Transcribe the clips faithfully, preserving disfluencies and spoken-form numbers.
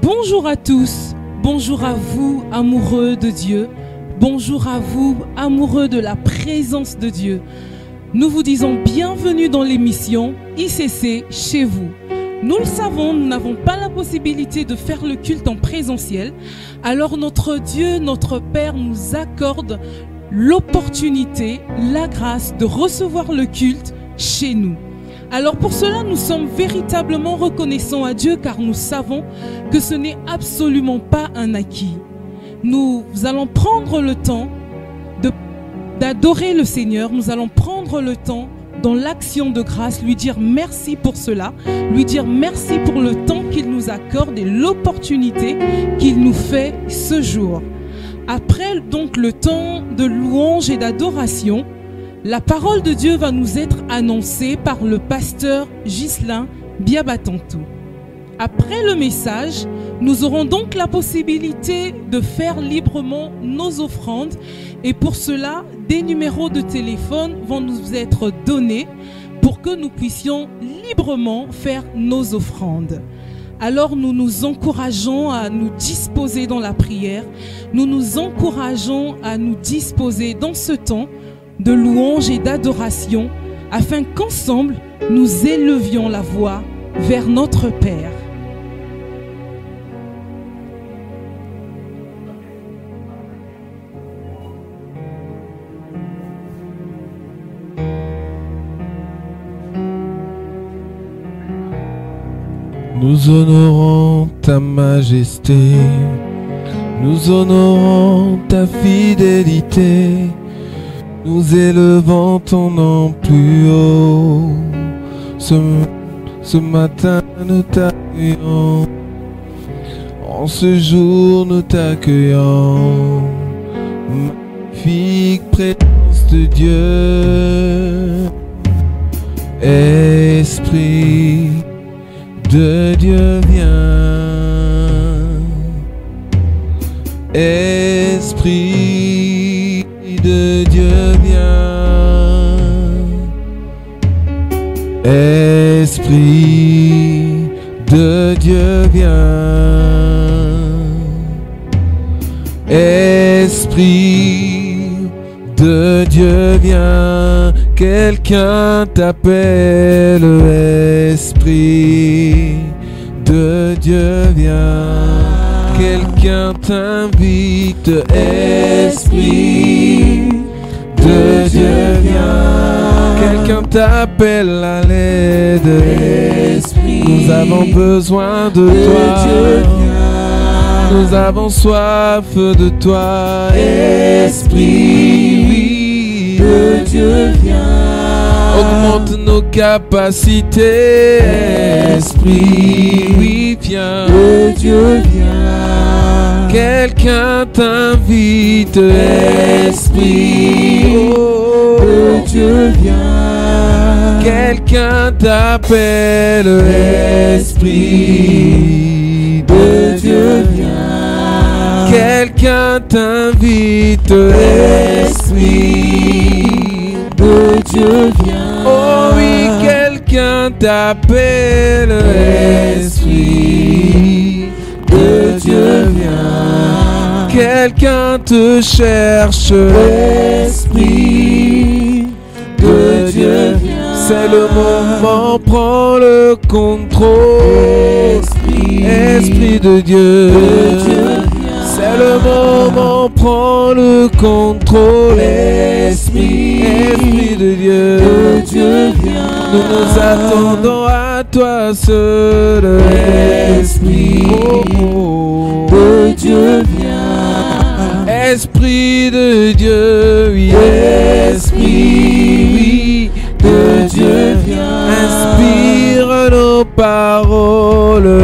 Bonjour à tous, bonjour à vous amoureux de Dieu, bonjour à vous amoureux de la présence de Dieu. Nous vous disons bienvenue dans l'émission I C C chez vous. Nous le savons, nous n'avons pas la possibilité de faire le culte en présentiel, alors notre Dieu, notre Père nous accorde l'opportunité, la grâce de recevoir le culte chez nous. Alors pour cela, nous sommes véritablement reconnaissants à Dieu car nous savons que ce n'est absolument pas un acquis. Nous allons prendre le temps de, d'adorer le Seigneur, nous allons prendre le temps dans l'action de grâce, lui dire merci pour cela, lui dire merci pour le temps qu'il nous accorde et l'opportunité qu'il nous fait ce jour. Après donc le temps de louange et d'adoration, la parole de Dieu va nous être annoncée par le pasteur Ghislain Biabatantou. Après le message, nous aurons donc la possibilité de faire librement nos offrandes et pour cela, des numéros de téléphone vont nous être donnés pour que nous puissions librement faire nos offrandes. Alors nous nous encourageons à nous disposer dans la prière, nous nous encourageons à nous disposer dans ce temps de louange et d'adoration, afin qu'ensemble, nous élevions la voix vers notre Père. Nous honorons ta majesté, nous honorons ta fidélité. Nous élevons ton nom plus haut. Ce, ce matin nous t'accueillons. En ce jour nous t'accueillons. Magnifique présence de Dieu. Esprit de Dieu viens. Esprit de Dieu viens, Esprit de Dieu viens, Esprit de Dieu viens, quelqu'un t'appelle, Esprit de Dieu viens. Quelqu'un t'invite, Esprit de Dieu viens. Quelqu'un t'appelle à l'aide, Esprit. Nous avons besoin de toi. Dieu viens. Nous avons soif de toi, Esprit. Oui, de Dieu viens. Augmente nos capacités, Esprit. Oui, viens. De Dieu viens. Quelqu'un t'invite, Esprit de Dieu viens. Quelqu'un t'appelle, Esprit de Dieu viens. Quelqu'un t'invite, Esprit de Dieu viens. Oh oui, quelqu'un t'appelle, Esprit de Dieu viens. Quelqu'un te cherche, Esprit de Dieu viens. C'est le moment, prends le contrôle, Esprit, Esprit de Dieu, de Dieu viens. C'est le moment, prends le contrôle, Esprit, Esprit de Dieu, de Dieu viens. Nous nous attendons à toi seul, Esprit de Dieu viens. Esprit de Dieu, oui, Esprit, oui, de Dieu viens. Inspire nos paroles,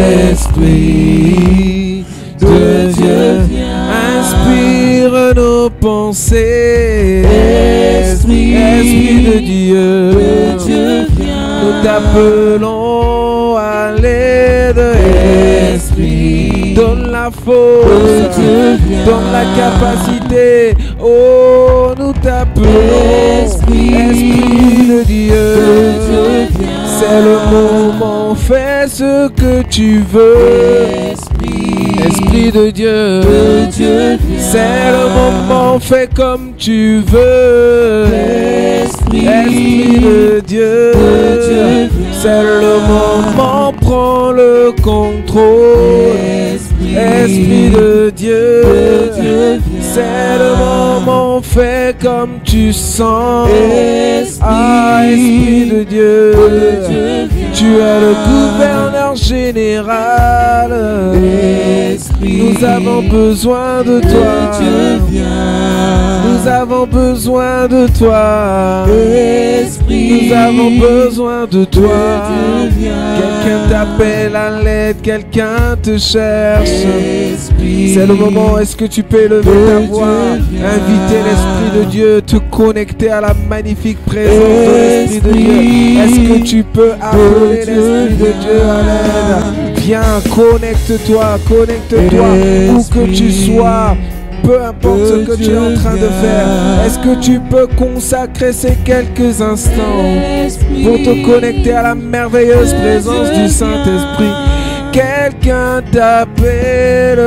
Esprit de Dieu viens. Inspire nos pensées, Esprit, Esprit de Dieu, de Dieu viens. Nous t'appelons à l'aide, Esprit. Donne la force, donne la capacité. Oh, nous t'appelons, Esprit, Esprit de Dieu. C'est le moment moment, fais ce que tu veux. Esprit de Dieu, c'est le moment, fais comme tu veux. Esprit de Dieu, c'est le moment, prends le contrôle. Esprit de Dieu, c'est le moment, fais comme tu sens. Ah, Esprit de Dieu, tu es le gouverneur général. Nous avons besoin de toi. Nous avons besoin de toi. Nous avons besoin de toi. Quelqu'un t'appelle à l'aide, quelqu'un te cherche. C'est le moment, est-ce que tu peux lever ta voix, inviter l'Esprit de Dieu, te connecter à la magnifique présence de l'Esprit de Dieu. Est-ce que tu peux appeler l'Esprit de Dieu à l'aide? Viens, connecte-toi, connecte-toi, où que tu sois. Peu importe ce que tu es en train de faire, est-ce que tu peux consacrer ces quelques instants pour te connecter à la merveilleuse présence du Saint-Esprit? Quelqu'un t'appelle,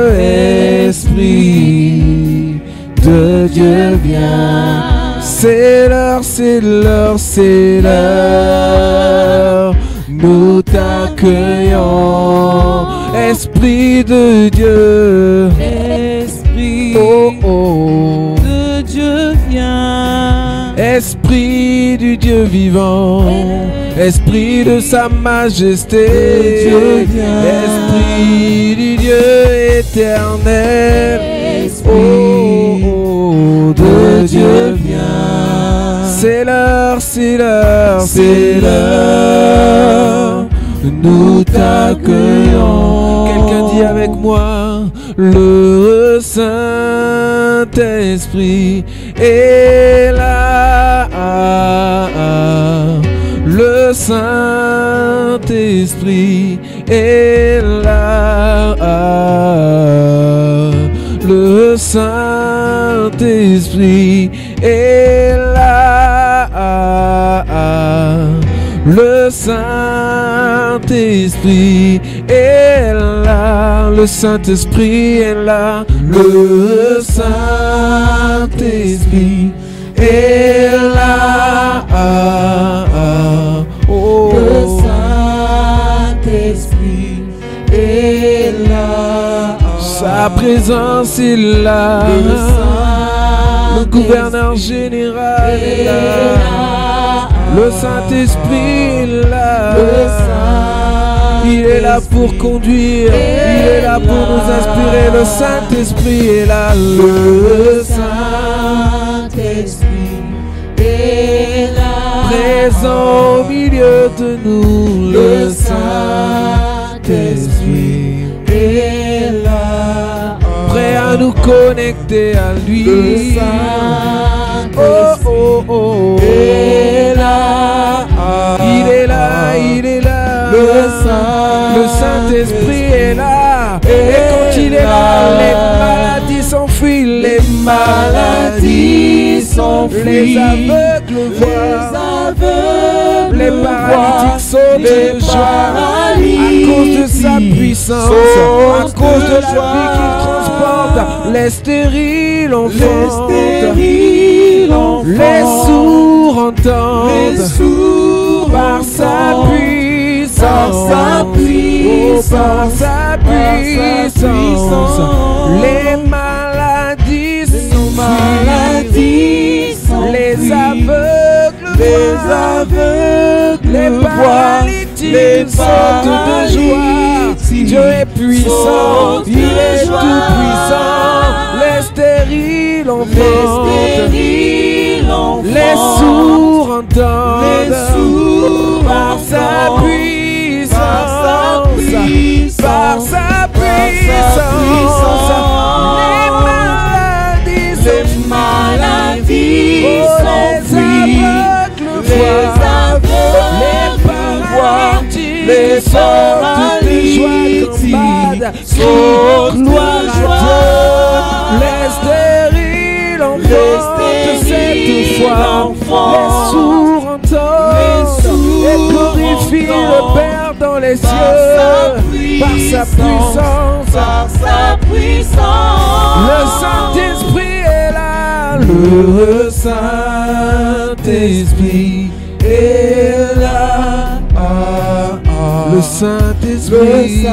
Esprit de Dieu, viens. C'est l'heure, c'est l'heure, c'est l'heure. Nous t'accueillons, Esprit de Dieu. Esprit oh, oh. de Dieu, viens. Esprit du Dieu vivant, Esprit de sa majesté, Dieu, Esprit du Dieu éternel. Esprit oh, oh, de Dieu, viens. C'est l'heure, c'est l'heure, c'est l'heure. Nous t'accueillons. Quelqu'un dit avec moi, le Saint-Esprit est là. Le Saint-Esprit est là. Le Saint-Esprit est là. Le Saint-Esprit est là. Le Saint-Esprit est là. Le Saint-Esprit est là. Oh. Le Saint-Esprit est là. Sa présence est là. Le gouverneur général est là. Le Saint-Esprit est là. Il est là pour conduire. Il est là pour nous inspirer. Le Saint-Esprit est là. Le Saint-Esprit est là. Présent au milieu de nous. Le Saint-Esprit est là. Prêt à nous connecter à lui. Le Saint-Esprit oh, oh, oh. est là. Il est là, il est là. Le Saint-Esprit est là. Et quand il est là, les maladies s'enfuient. Les maladies s'enfuient. Les aveugles voient. Les paralytiques sautent de joie. À cause de sa puissance, à cause de la vie qu'il transporte. Les stériles enfantent. Les sourds entendent. Par sa puissance, par sa puissance, oh, par sa puissance, les maladies s'enfuient, les aveugles les aveugles les paralytiques sautent de joie. Dieu est puissant, il est tout puissant. Les stériles enfantent, les sourds entendent. Par sa puissance, par sa puissance, les maladies, les maladies s'enfuient, les aveugles, les paralytiques, les sortent de joie combade, sautent de joie, les stériles enfantent cette fois, les sourds entendent et glorifient le Père dans les les cieux, par sa puissance, par sa puissance. Le Saint-Esprit est là, le Saint-Esprit est là. Ah, ah. Le Saint-Esprit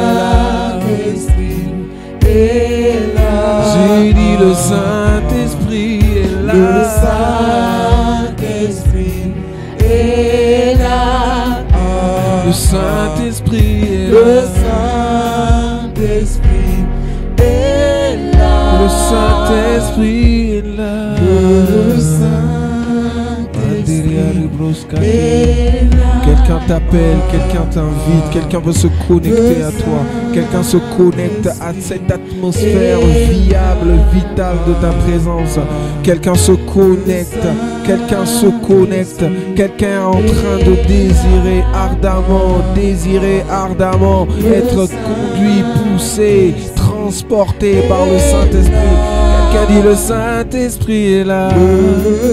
est là. J'ai dit le Saint-Esprit est là. Le Saint-Esprit est là. Le Saint-Esprit est là. Le Saint-Esprit est là. Le Saint-Esprit est là. Le Saint-Esprit est là. Quelqu'un t'appelle, quelqu'un t'invite, quelqu'un veut se connecter à toi. Quelqu'un se connecte à cette atmosphère viable, vitale de ta présence. Quelqu'un se connecte, quelqu'un se connecte. Quelqu'un est en train de désirer ardemment, désirer ardemment, être conduit, poussé, transporté par le Saint-Esprit. Quelqu'un dit le Saint-Esprit est là. Le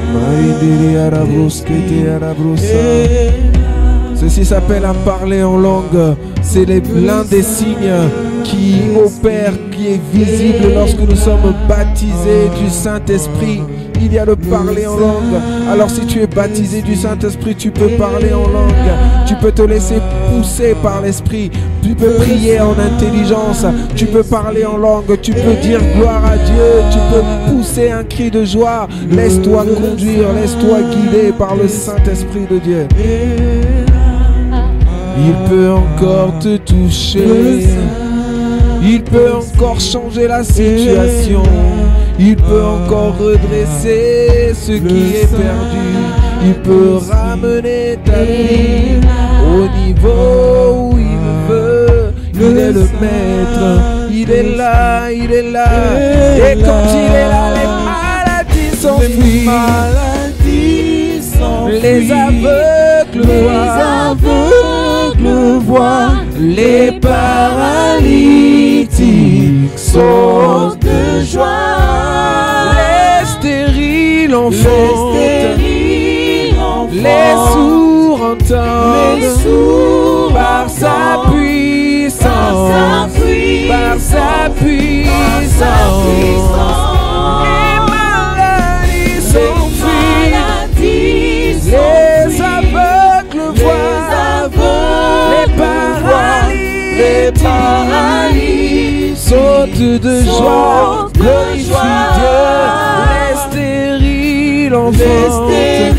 Saint-Esprit. Ceci s'appelle un parler en langue. C'est l'un des signes qui opère, qui est visible lorsque nous sommes baptisés du Saint-Esprit. Il y a le parler en langue. Alors si tu es baptisé du Saint-Esprit, tu peux parler en langue. Tu peux te laisser pousser par l'Esprit. Tu peux prier en intelligence. Tu peux parler en langue. Tu peux dire gloire à Dieu. Tu peux pousser un cri de joie. Laisse-toi conduire, laisse-toi guider par le Saint-Esprit de Dieu. Il peut encore te toucher. Il peut encore changer la situation. Il peut encore redresser ce qui est perdu. Il peut ramener ta vie au niveau où il veut. Il est le maître. Il est là, il est là. Et quand il est là, les maladies s'enfuient. Les aveugles voient. Les paralytiques sautent de joie. Les stériles enfantent. Les sourds entendent. Par sa puissance. Par sa puissance. Les maladies s'enfuient. Les aveugles voient. Les paralytiques Les paralytiques sautent de joie, glorifie Dieu. Les stériles enfantent,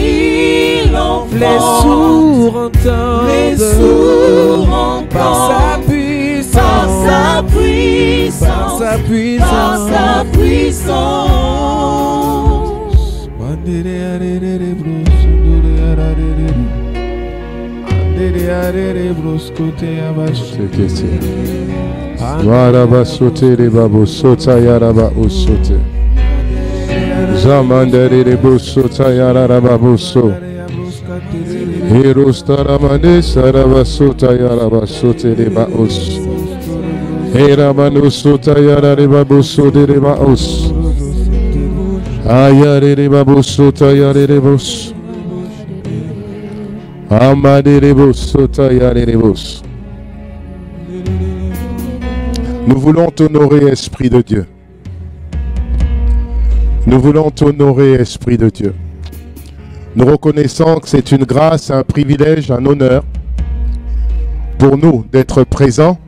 les sourds entendent, les sourds entendent, par sa puissance, par sa puissance, par sa puissance, par sa puissance. Yaraba sote reba sota yaraba usote. Zamandere rebo sota yaraba buso. Hirostarabane saraba sota yaraba sote reba us. Hirabano sota yaraba buso de reba us. Ayare reba busota yare bus. Nous voulons t'honorer, Esprit de Dieu. Nous voulons t'honorer, Esprit de Dieu. Nous reconnaissons que c'est une grâce, un privilège, un honneur pour nous d'être présents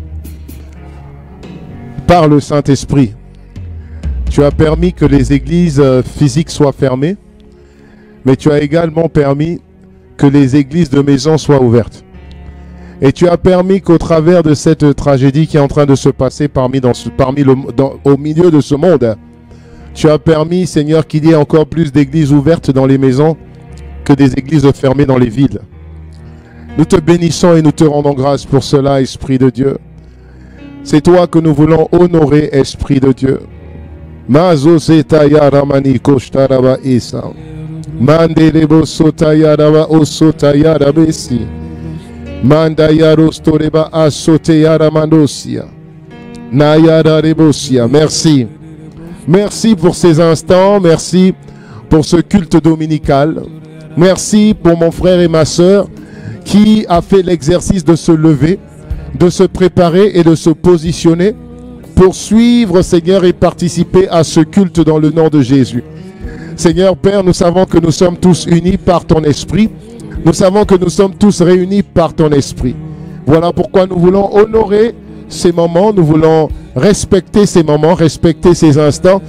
par le Saint-Esprit. Tu as permis que les églises physiques soient fermées, mais tu as également permis que les églises de maison soient ouvertes. Et tu as permis qu'au travers de cette tragédie qui est en train de se passer parmi, dans ce, parmi le, dans, au milieu de ce monde, tu as permis, Seigneur, qu'il y ait encore plus d'églises ouvertes dans les maisons que des églises fermées dans les villes. Nous te bénissons et nous te rendons grâce pour cela, Esprit de Dieu. C'est toi que nous voulons honorer, Esprit de Dieu. Mazo Zetaya Ramani Koshtaraba Isa. Mandelebo Sotayaraba Osotayarabesi. Mandayarostoreba Asoteyaramandosia. Nayararebosia. Merci. Merci pour ces instants. Merci pour ce culte dominical. Merci pour mon frère et ma sœur qui a fait l'exercice de se lever, de se préparer et de se positionner pour suivre, Seigneur, et participer à ce culte dans le nom de Jésus. Seigneur Père, nous savons que nous sommes tous unis par ton esprit. Nous savons que nous sommes tous réunis par ton esprit. Voilà pourquoi nous voulons honorer ces moments, nous voulons respecter ces moments, respecter ces instants.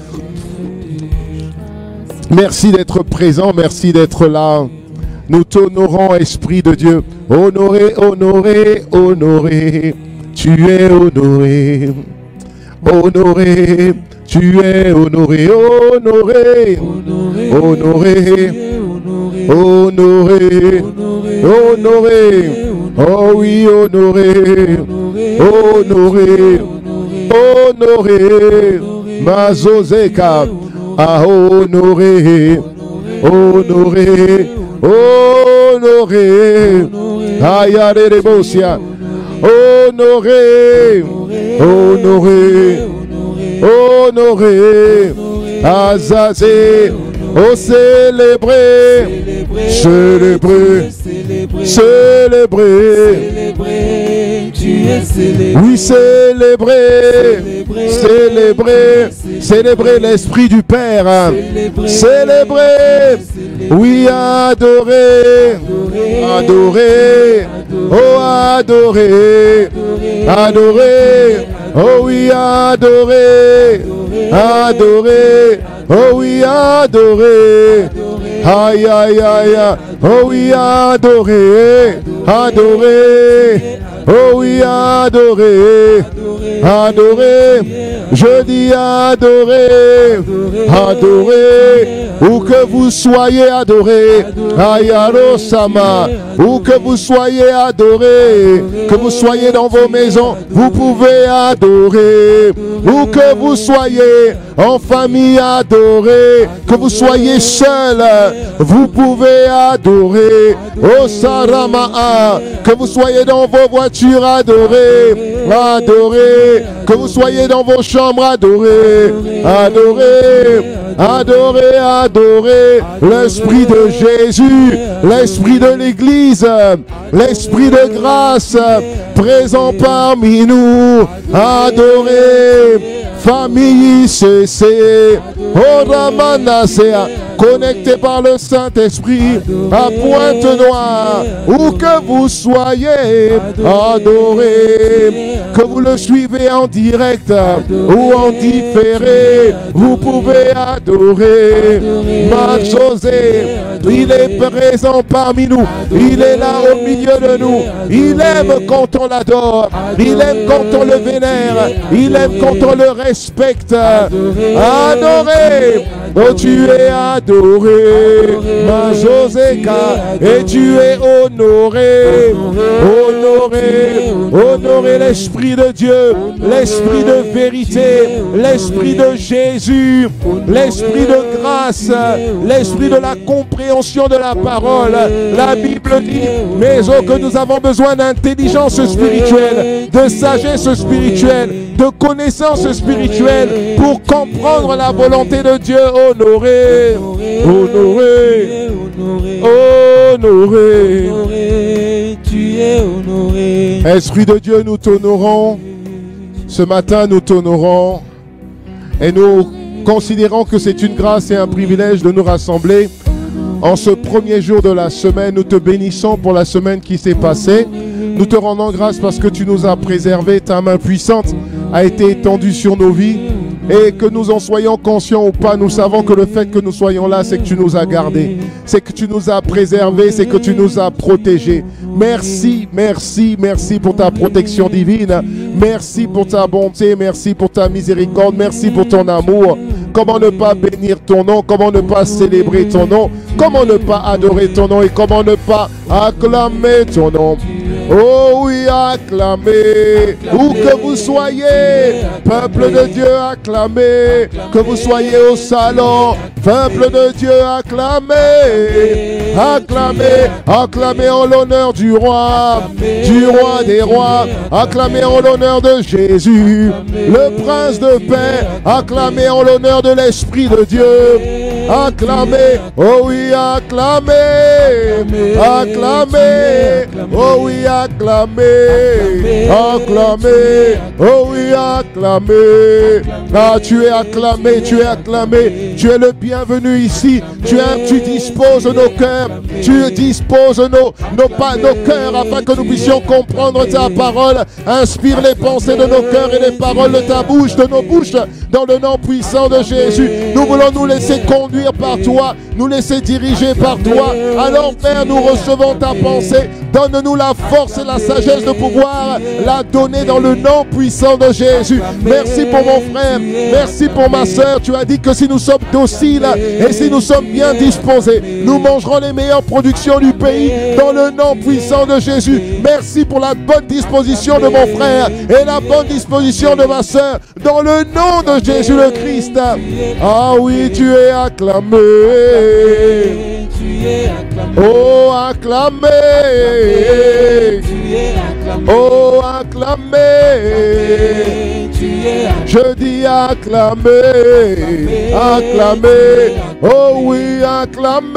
Merci d'être présent, merci d'être là. Nous t'honorons, Esprit de Dieu. Honoré, honoré, honoré. Tu es honoré. Honoré, tu es honoré, honoré, honoré, honoré, honoré, oh oui, honoré, honoré, honoré, Mazozeka, ah honoré, honoré, honoré, Ayarebosia, honoré, honoré, honoré, Azazé, oh célébrer, célébrer, célébrer, tu es célébré. Oui, célébrer, célébrer, célébrer l'Esprit du Père, célébrer, oui, adorer, adorer, oh adorer, adorer, oh oui, adorer, adorer, oh oui, adorer, aïe, aïe, aïe, oh oui, adorer, adorer, oh oui, adorer, adorer, je dis adorer, adorer, où que vous soyez adoré, Ayaro Sama, où que vous soyez adoré, que vous soyez dans vos maisons, vous pouvez adorer, où que vous soyez en famille adorer, que vous soyez seul, vous pouvez adorer, oh Sarama, que vous soyez dans vos voitures adorer, adorer, que vous soyez dans vos chambres adorer, adorer, adorer, adorer l'Esprit de Jésus, l'Esprit de l'Église, l'Esprit de grâce présent parmi nous, adorer, famille I C C, oh Ramanasea, connecté par le Saint-Esprit à Pointe-Noire, où que vous soyez, adorez, que vous le suivez en direct ou en différé, vous pouvez adorer. Ma José, il est présent parmi nous, il est là au milieu de nous, il aime quand on l'adore, il aime quand on le vénère, il aime quand on le respecte. Adorez, oh tu es adoré, ma Joséka, et tu es honoré, honoré, honoré l'Esprit de Dieu, l'Esprit de vérité, l'Esprit de Jésus, l'Esprit de grâce, l'Esprit de la compréhension de la parole. La Bible dit, mais oh que nous avons besoin d'intelligence spirituelle, de sagesse spirituelle, de connaissance spirituelle pour comprendre la volonté de Dieu. Honoré, honoré, honoré, honoré, tu es honoré. Esprit de Dieu, nous t'honorons. Ce matin, nous t'honorons et nous considérons que c'est une grâce et un privilège de nous rassembler en ce premier jour de la semaine. Nous te bénissons pour la semaine qui s'est passée. Nous te rendons grâce parce que tu nous as préservés. Ta main puissante a été étendue sur nos vies. Et que nous en soyons conscients ou pas, nous savons que le fait que nous soyons là, c'est que tu nous as gardés, c'est que tu nous as préservés, c'est que tu nous as protégés. Merci, merci, merci pour ta protection divine. Merci pour ta bonté, merci pour ta miséricorde, merci pour ton amour. Comment ne pas bénir ton nom, comment ne pas célébrer ton nom, comment ne pas adorer ton nom et comment ne pas acclamer ton nom. Oh oui, acclamez, où que vous soyez, peuple de Dieu, acclamez, que vous soyez au salon, peuple de Dieu, acclamez, acclamez, acclamez en l'honneur du roi, du roi des rois, acclamez en l'honneur de Jésus, le prince de paix, acclamez en l'honneur de l'Esprit de Dieu, acclamez, oh oui, acclamez, acclamez, oh oui, acclamez, acclamez, oh oui, acclamez. Ah, tu es acclamé, tu es acclamé, tu es le bienvenu ici. Tu, es, tu disposes nos cœurs, tu disposes nos, nos, nos cœurs afin que nous puissions comprendre ta parole. Inspire les pensées de nos cœurs et les paroles de ta bouche, de nos bouches, dans le nom puissant de Jésus. Nous voulons nous laisser conduire par toi, nous laisser diriger par toi. Alors Père, nous recevons ta pensée. Donne-nous la force et la sagesse de pouvoir la donner dans le nom puissant de Jésus. Merci pour mon frère, merci pour ma soeur. Tu as dit que si nous sommes dociles et si nous sommes bien disposés, nous mangerons les meilleures productions du pays dans le nom puissant de Jésus. Merci pour la bonne disposition de mon frère et la bonne disposition de ma soeur dans le nom de Jésus le Christ. Ah oui, tu es acclamé. Oh, acclamé. Oh, acclamé. Je dis acclamé. Acclamé. Oh oui, acclamé.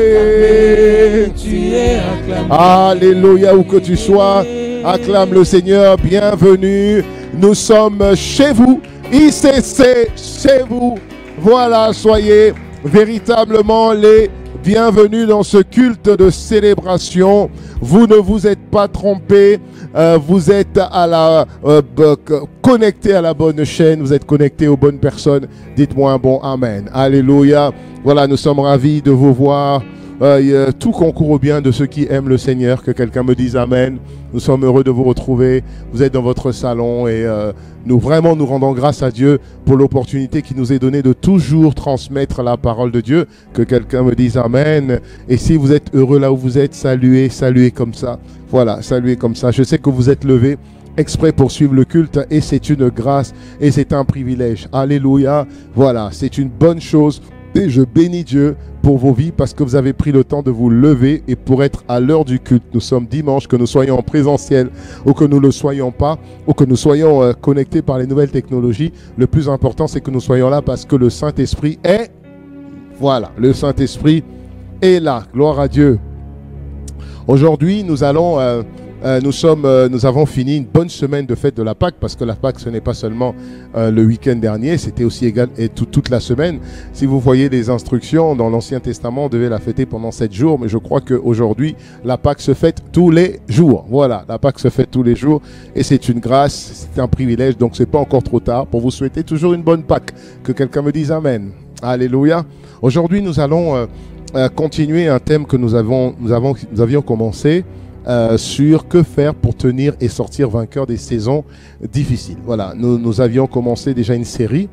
Alléluia, où que tu sois, acclame le Seigneur. Bienvenue. Nous sommes chez vous. I C C, chez vous. Voilà, soyez véritablement les bienvenue dans ce culte de célébration. Vous ne vous êtes pas trompés. Euh, vous êtes à la, euh, connectés à la bonne chaîne. Vous êtes connectés aux bonnes personnes. Dites-moi un bon Amen. Alléluia. Voilà, nous sommes ravis de vous voir. Euh, tout concourt au bien de ceux qui aiment le Seigneur. Que quelqu'un me dise Amen. Nous sommes heureux de vous retrouver. Vous êtes dans votre salon et euh, nous vraiment nous rendons grâce à Dieu pour l'opportunité qui nous est donnée de toujours transmettre la parole de Dieu. Que quelqu'un me dise Amen. Et si vous êtes heureux là où vous êtes, saluez, saluez comme ça. Voilà, saluez comme ça. Je sais que vous êtes levés exprès pour suivre le culte et c'est une grâce et c'est un privilège. Alléluia. Voilà, c'est une bonne chose. Et je bénis Dieu pour vos vies parce que vous avez pris le temps de vous lever et pour être à l'heure du culte. Nous sommes dimanche, que nous soyons en présentiel ou que nous ne le soyons pas, ou que nous soyons euh, connectés par les nouvelles technologies. Le plus important, c'est que nous soyons là parce que le Saint-Esprit est... Voilà, le Saint-Esprit est là. Gloire à Dieu. Aujourd'hui, nous allons... Euh, Euh, nous, sommes, euh, nous avons fini une bonne semaine de fête de la Pâque, parce que la Pâque, ce n'est pas seulement euh, le week-end dernier, c'était aussi égal et tout, toute la semaine. Si vous voyez les instructions dans l'Ancien Testament, on devait la fêter pendant sept jours, mais je crois qu'aujourd'hui, la Pâque se fête tous les jours. Voilà, la Pâque se fête tous les jours et c'est une grâce, c'est un privilège, donc c'est pas encore trop tard pour vous souhaiter toujours une bonne Pâque. Que quelqu'un me dise Amen. Alléluia. Aujourd'hui, nous allons euh, euh, continuer un thème que nous, avons, nous, avons, nous avions commencé. Euh, sur que faire pour tenir et sortir vainqueur des saisons difficiles. Voilà, nous, nous avions commencé déjà une série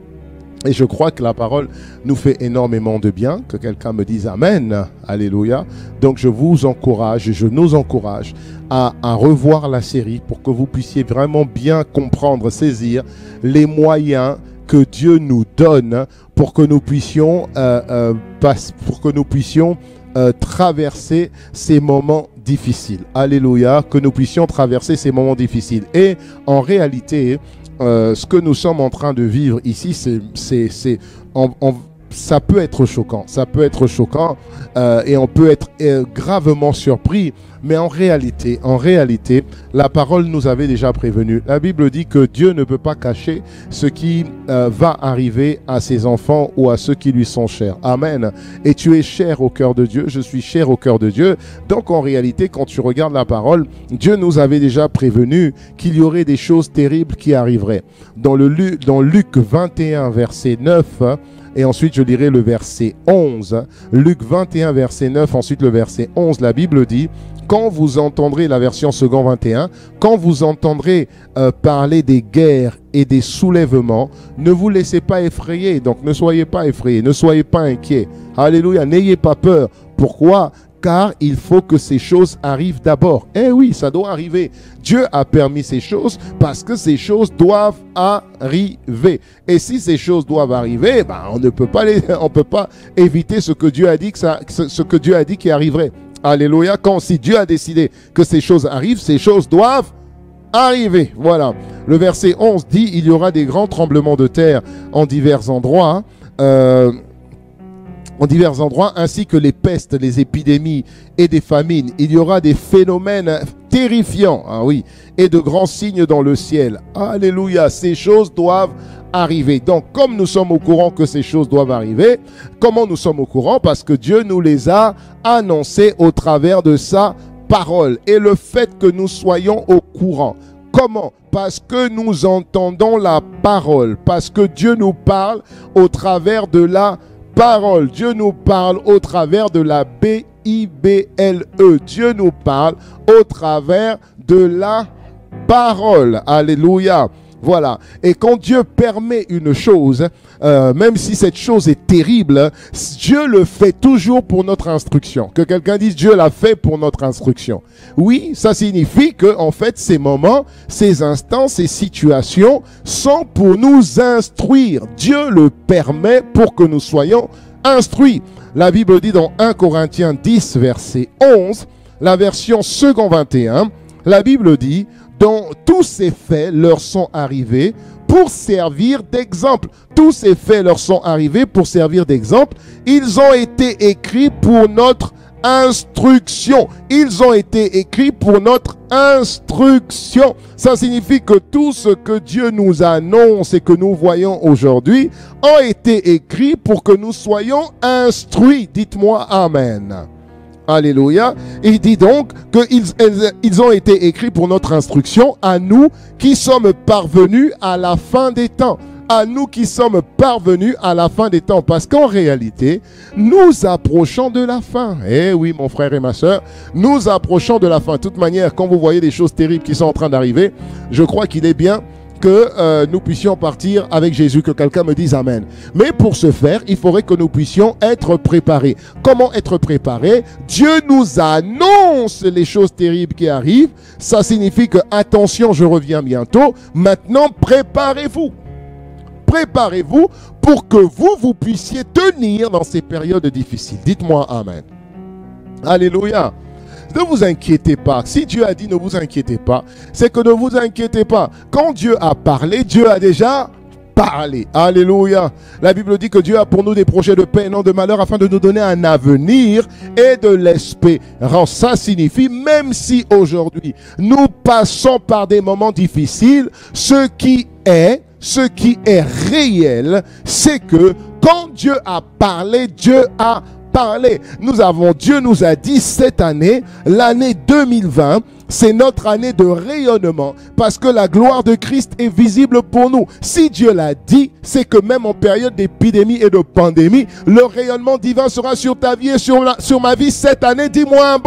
et je crois que la parole nous fait énormément de bien. Que quelqu'un me dise Amen, Alléluia. Donc je vous encourage, je nous encourage à, à revoir la série pour que vous puissiez vraiment bien comprendre, saisir les moyens que Dieu nous donne pour que nous puissions, euh, euh, passe, pour que nous puissions euh, traverser ces moments difficiles. Alléluia, que nous puissions traverser ces moments difficiles. Et en réalité, euh, ce que nous sommes en train de vivre ici, c'est, c'est, c'est, on, on, ça peut être choquant. Ça peut être choquant euh, et on peut être euh, gravement surpris. Mais en réalité, en réalité, la parole nous avait déjà prévenu. La Bible dit que Dieu ne peut pas cacher ce qui euh, va arriver à ses enfants ou à ceux qui lui sont chers. Amen. Et tu es cher au cœur de Dieu, je suis cher au cœur de Dieu. Donc en réalité, quand tu regardes la parole, Dieu nous avait déjà prévenu qu'il y aurait des choses terribles qui arriveraient. Dans, le, dans Luc vingt et un, verset neuf, et ensuite je lirai le verset onze. Luc vingt et un, verset neuf, ensuite le verset onze, la Bible dit: quand vous entendrez, la version Second vingt et un, quand vous entendrez euh, parler des guerres et des soulèvements, ne vous laissez pas effrayer. Donc ne soyez pas effrayés, ne soyez pas inquiets. Alléluia, n'ayez pas peur. Pourquoi ? Car il faut que ces choses arrivent d'abord. Eh oui, ça doit arriver. Dieu a permis ces choses parce que ces choses doivent arriver. Et si ces choses doivent arriver, ben, on ne peut pas les, on peut pas éviter ce que Dieu a dit que ça, ce que Dieu a dit qui arriverait. Alléluia. Quand si Dieu a décidé que ces choses arrivent, ces choses doivent arriver. Voilà. Le verset onze dit: il y aura des grands tremblements de terre en divers endroits. Euh, en divers endroits, ainsi que les pestes, les épidémies et des famines. Il y aura des phénomènes terrifiants, ah oui, et de grands signes dans le ciel. Alléluia, ces choses doivent arriver. Donc, comme nous sommes au courant que ces choses doivent arriver, comment nous sommes au courant? Parce que Dieu nous les a annoncées au travers de sa parole. Et le fait que nous soyons au courant, comment? Parce que nous entendons la parole, parce que Dieu nous parle au travers de la parole. Dieu nous parle au travers de la B I B L E. Dieu nous parle au travers de la parole. Alléluia. Voilà. Et quand Dieu permet une chose, euh, même si cette chose est terrible, Dieu le fait toujours pour notre instruction. Que quelqu'un dise Dieu l'a fait pour notre instruction. Oui, ça signifie que, en fait, ces moments, ces instants, ces situations sont pour nous instruire. Dieu le permet pour que nous soyons instruits. La Bible dit dans un Corinthiens dix, verset onze, la version second vingt et un, la Bible dit: dont tous ces faits leur sont arrivés pour servir d'exemple. Tous ces faits leur sont arrivés pour servir d'exemple. Ils ont été écrits pour notre instruction. Ils ont été écrits pour notre instruction. Ça signifie que tout ce que Dieu nous annonce et que nous voyons aujourd'hui ont été écrits pour que nous soyons instruits. Dites-moi Amen. Alléluia. Il dit donc qu'ils ils ont été écrits pour notre instruction, à nous qui sommes parvenus à la fin des temps. À nous qui sommes parvenus à la fin des temps. Parce qu'en réalité, nous approchons de la fin. Eh oui, mon frère et ma soeur, nous approchons de la fin. De toute manière, quand vous voyez des choses terribles qui sont en train d'arriver, je crois qu'il est bien que euh, nous puissions partir avec Jésus, que quelqu'un me dise Amen. Mais pour ce faire, il faudrait que nous puissions être préparés. Comment être préparés? Dieu nous annonce les choses terribles qui arrivent. Ça signifie que, attention, je reviens bientôt. Maintenant, préparez-vous. Préparez-vous pour que vous, vous puissiez tenir dans ces périodes difficiles. Dites-moi Amen. Alléluia. Ne vous inquiétez pas. Si Dieu a dit ne vous inquiétez pas, c'est que ne vous inquiétez pas. Quand Dieu a parlé, Dieu a déjà parlé. Alléluia. La Bible dit que Dieu a pour nous des projets de paix et non de malheur afin de nous donner un avenir et de l'espérance. Ça signifie, même si aujourd'hui nous passons par des moments difficiles, ce qui est, ce qui est réel, c'est que quand Dieu a parlé, Dieu a parlé. Nous avons, Dieu nous a dit cette année, l'année deux mille vingt, c'est notre année de rayonnement parce que la gloire de Christ est visible pour nous. Si Dieu l'a dit, c'est que même en période d'épidémie et de pandémie, le rayonnement divin sera sur ta vie et sur, la, sur ma vie cette année. Dis-moi un bon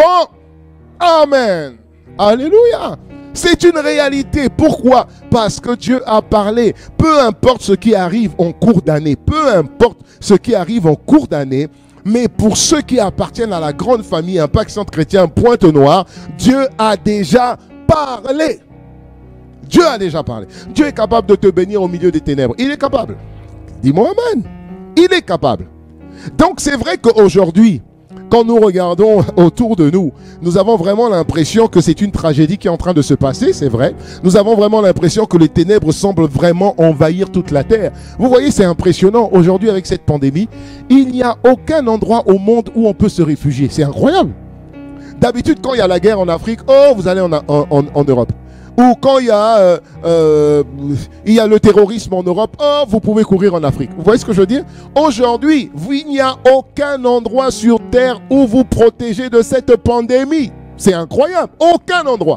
Amen. Alléluia. C'est une réalité. Pourquoi? Parce que Dieu a parlé. Peu importe ce qui arrive en cours d'année, peu importe ce qui arrive en cours d'année, mais pour ceux qui appartiennent à la grande famille Impact Centre Chrétien Pointe-Noire, Dieu a déjà parlé. Dieu a déjà parlé. Dieu est capable de te bénir au milieu des ténèbres. Il est capable. Dis-moi Amen. Il est capable. Donc c'est vrai qu'aujourd'hui, quand nous regardons autour de nous, nous avons vraiment l'impression que c'est une tragédie qui est en train de se passer, c'est vrai. Nous avons vraiment l'impression que les ténèbres semblent vraiment envahir toute la terre. Vous voyez, c'est impressionnant. Aujourd'hui, avec cette pandémie, il n'y a aucun endroit au monde où on peut se réfugier. C'est incroyable. D'habitude, quand il y a la guerre en Afrique, oh, vous allez en, en, en, en Europe. Ou quand il y, a, euh, euh, il y a le terrorisme en Europe, oh, vous pouvez courir en Afrique. Vous voyez ce que je veux dire? Aujourd'hui, il n'y a aucun endroit sur terre où vous protégez de cette pandémie. C'est incroyable. Aucun endroit.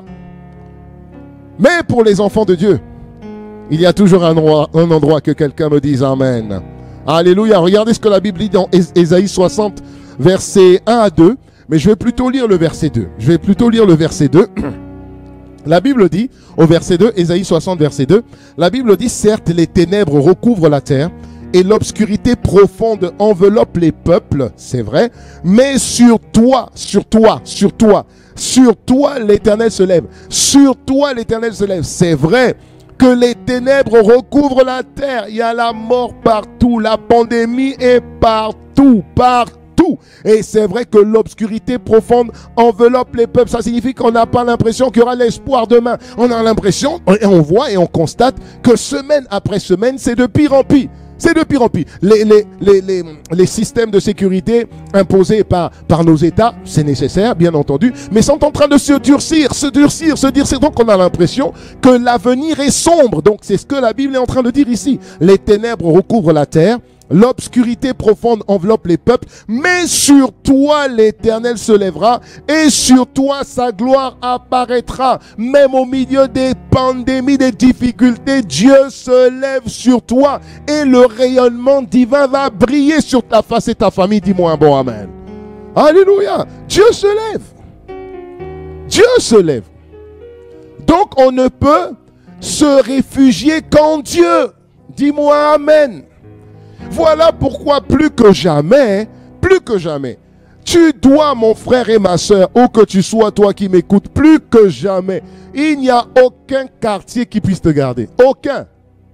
Mais pour les enfants de Dieu, il y a toujours un endroit, un endroit que quelqu'un me dise Amen. Alléluia. Regardez ce que la Bible dit dans Ésaïe soixante, versets un à deux. Mais je vais plutôt lire le verset deux. Je vais plutôt lire le verset deux. La Bible dit, au verset deux, Ésaïe soixante, verset deux, la Bible dit, certes, les ténèbres recouvrent la terre et l'obscurité profonde enveloppe les peuples, c'est vrai, mais sur toi, sur toi, sur toi, sur toi, l'Éternel se lève. Sur toi, l'Éternel se lève. C'est vrai que les ténèbres recouvrent la terre. Il y a la mort partout, la pandémie est partout, partout. Et c'est vrai que l'obscurité profonde enveloppe les peuples. Ça signifie qu'on n'a pas l'impression qu'il y aura l'espoir demain. On a l'impression, et on voit et on constate que semaine après semaine, c'est de pire en pire. C'est de pire en pire. Les, les, les, les, les systèmes de sécurité imposés par, par nos États, c'est nécessaire, bien entendu, mais sont en train de se durcir, se durcir, se durcir. Donc on a l'impression que l'avenir est sombre. Donc c'est ce que la Bible est en train de dire ici. Les ténèbres recouvrent la terre. L'obscurité profonde enveloppe les peuples, mais sur toi l'Éternel se lèvera et sur toi sa gloire apparaîtra. Même au milieu des pandémies, des difficultés, Dieu se lève sur toi et le rayonnement divin va briller sur ta face et ta famille. Dis-moi un bon amen. Alléluia. Dieu se lève. Dieu se lève. Donc on ne peut se réfugier qu'en Dieu. Dis-moi amen. Voilà pourquoi plus que jamais, plus que jamais, tu dois, mon frère et ma soeur, où que tu sois, toi qui m'écoutes, plus que jamais, il n'y a aucun quartier qui puisse te garder. Aucun.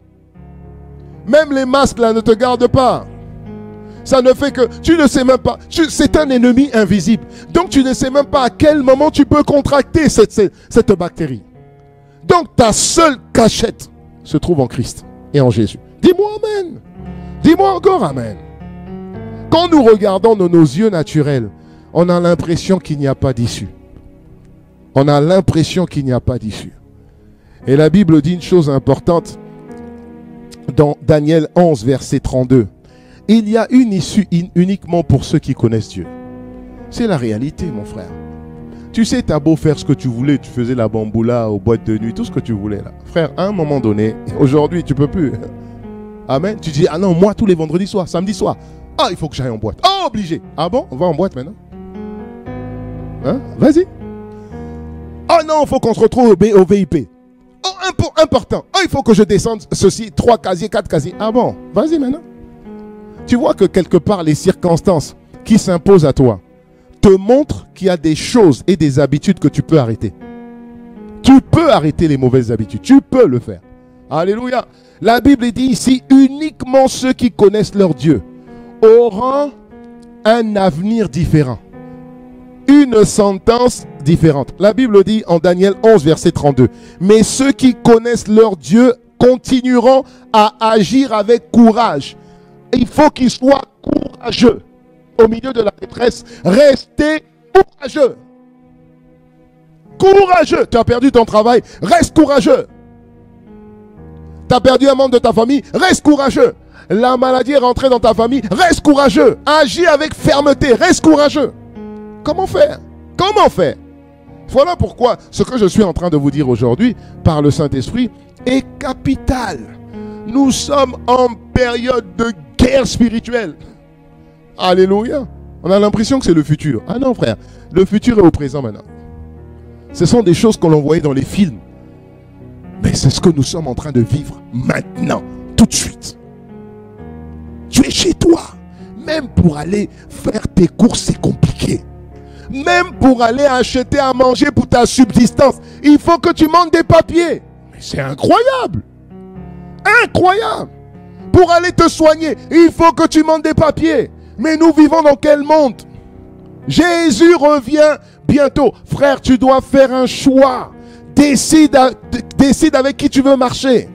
Même les masques là ne te gardent pas. Ça ne fait que, tu ne sais même pas, c'est un ennemi invisible. Donc tu ne sais même pas à quel moment tu peux contracter cette, cette, cette bactérie. Donc ta seule cachette se trouve en Christ et en Jésus. Dis-moi amen. Dis-moi encore amen. Quand nous regardons de nos yeux naturels, on a l'impression qu'il n'y a pas d'issue. On a l'impression qu'il n'y a pas d'issue. Et la Bible dit une chose importante dans Daniel onze, verset trente-deux. Il y a une issue uniquement pour ceux qui connaissent Dieu. C'est la réalité, mon frère. Tu sais, tu as beau faire ce que tu voulais, tu faisais la bamboula aux boîtes de nuit, tout ce que tu voulais là. Frère, à un moment donné, aujourd'hui, tu ne peux plus. Amen. Tu dis, ah non, moi, tous les vendredis soirs, samedi soir. Ah, il faut que j'aille en boîte. Ah, obligé. Ah bon, on va en boîte maintenant. Hein? Vas-y. Ah non, il faut qu'on se retrouve au, B, au V I P. Oh, important. Ah, il faut que je descende ceci, trois casiers, quatre casiers. Ah bon, vas-y maintenant. Tu vois que quelque part, les circonstances qui s'imposent à toi te montrent qu'il y a des choses et des habitudes que tu peux arrêter. Tu peux arrêter les mauvaises habitudes. Tu peux le faire. Alléluia. La Bible dit ici, uniquement ceux qui connaissent leur Dieu auront un avenir différent. Une sentence différente. La Bible dit en Daniel onze, verset trente-deux. Mais ceux qui connaissent leur Dieu continueront à agir avec courage. Il faut qu'ils soient courageux. Au milieu de la détresse, restez courageux. Courageux. Tu as perdu ton travail, reste courageux. Tu as perdu un membre de ta famille, reste courageux. La maladie est rentrée dans ta famille, reste courageux. Agis avec fermeté, reste courageux. Comment faire? Comment faire? Voilà pourquoi ce que je suis en train de vous dire aujourd'hui par le Saint-Esprit est capital. Nous sommes en période de guerre spirituelle. Alléluia. On a l'impression que c'est le futur. Ah non frère, le futur est au présent maintenant. Ce sont des choses qu'on voyait dans les films. Mais c'est ce que nous sommes en train de vivre maintenant, tout de suite. Tu es chez toi. Même pour aller faire tes courses, c'est compliqué. Même pour aller acheter à manger pour ta subsistance, il faut que tu montes des papiers. Mais c'est incroyable. Incroyable. Pour aller te soigner, il faut que tu montes des papiers. Mais nous vivons dans quel monde? Jésus revient bientôt. Frère, tu dois faire un choix. Décide, à, décide avec qui tu veux marcher.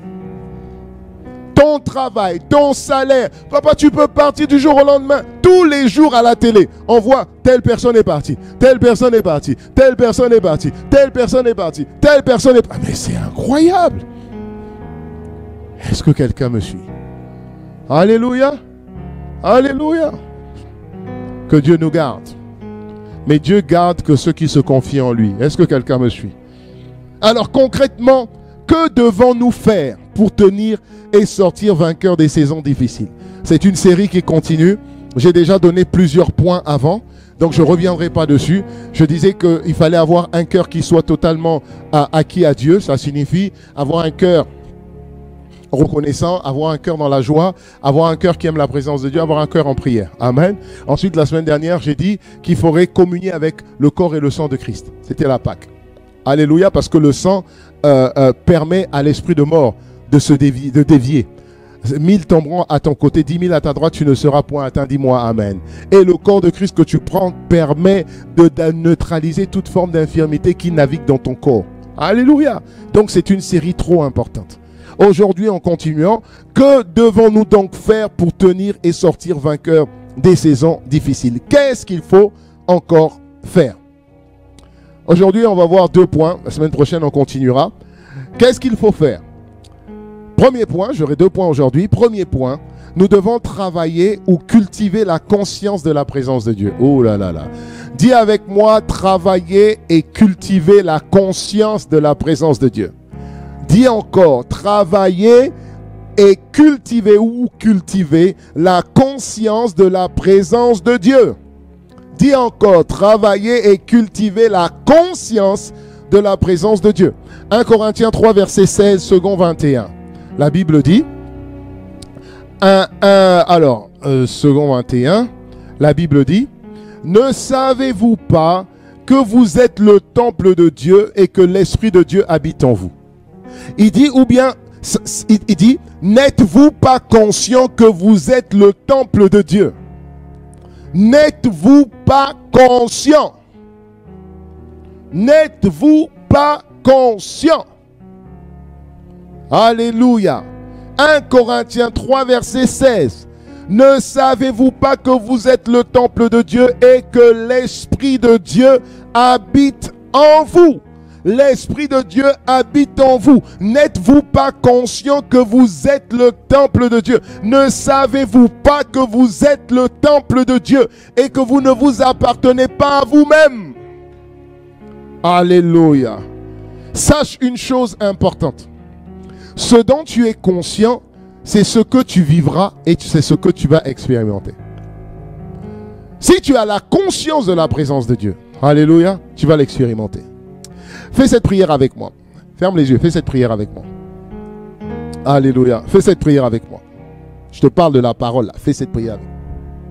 Ton travail, ton salaire. Papa, tu peux partir du jour au lendemain. Tous les jours à la télé, on voit telle personne est partie, telle personne est partie, telle personne est partie, telle personne est partie, telle personne est partie. Mais c'est incroyable. Est-ce que quelqu'un me suit? Alléluia. Alléluia. Que Dieu nous garde. Mais Dieu garde que ceux qui se confient en lui. Est-ce que quelqu'un me suit? Alors concrètement, que devons-nous faire pour tenir et sortir vainqueur des saisons difficiles? C'est une série qui continue. J'ai déjà donné plusieurs points avant, donc je ne reviendrai pas dessus. Je disais qu'il fallait avoir un cœur qui soit totalement acquis à Dieu. Ça signifie avoir un cœur reconnaissant, avoir un cœur dans la joie, avoir un cœur qui aime la présence de Dieu, avoir un cœur en prière. Amen. Ensuite, la semaine dernière, j'ai dit qu'il faudrait communier avec le corps et le sang de Christ. C'était la Pâque. Alléluia, parce que le sang euh, euh, permet à l'esprit de mort de se dévier, de dévier. Mille tomberont à ton côté, dix mille à ta droite, tu ne seras point atteint. Dis-moi amen. Et le corps de Christ que tu prends permet de, de neutraliser toute forme d'infirmité qui navigue dans ton corps. Alléluia. Donc c'est une série trop importante. aujourd'hui en continuant, que devons-nous donc faire pour tenir et sortir vainqueurs des saisons difficiles? Qu'est-ce qu'il faut encore faire? Aujourd'hui, on va voir deux points. La semaine prochaine, on continuera. Qu'est-ce qu'il faut faire? Premier point, j'aurai deux points aujourd'hui. Premier point, nous devons travailler ou cultiver la conscience de la présence de Dieu. Oh là là là. Dis avec moi, travailler et cultiver la conscience de la présence de Dieu. Dis encore, travailler et cultiver ou cultiver la conscience de la présence de Dieu. Dis encore, travailler et cultiver la conscience de la présence de Dieu. un Corinthiens trois, verset seize, second vingt et un. La Bible dit, un, un, alors, euh, second vingt et un, la Bible dit, ne savez-vous pas que vous êtes le temple de Dieu et que l'Esprit de Dieu habite en vous? Il dit, ou bien, il dit, n'êtes-vous pas conscient que vous êtes le temple de Dieu? N'êtes-vous pas conscient? N'êtes-vous pas conscient? Alléluia. un Corinthiens trois, verset seize. Ne savez-vous pas que vous êtes le temple de Dieu et que l'Esprit de Dieu habite en vous? L'Esprit de Dieu habite en vous. N'êtes-vous pas conscient que vous êtes le temple de Dieu? Ne savez-vous pas que vous êtes le temple de Dieu et que vous ne vous appartenez pas à vous-même? Alléluia. Sache une chose importante. Ce dont tu es conscient, c'est ce que tu vivras et c'est ce que tu vas expérimenter. Si tu as la conscience de la présence de Dieu, alléluia, tu vas l'expérimenter. Fais cette prière avec moi. Ferme les yeux, fais cette prière avec moi. Alléluia. Fais cette prière avec moi. Je te parle de la parole là. Fais cette prière avec moi.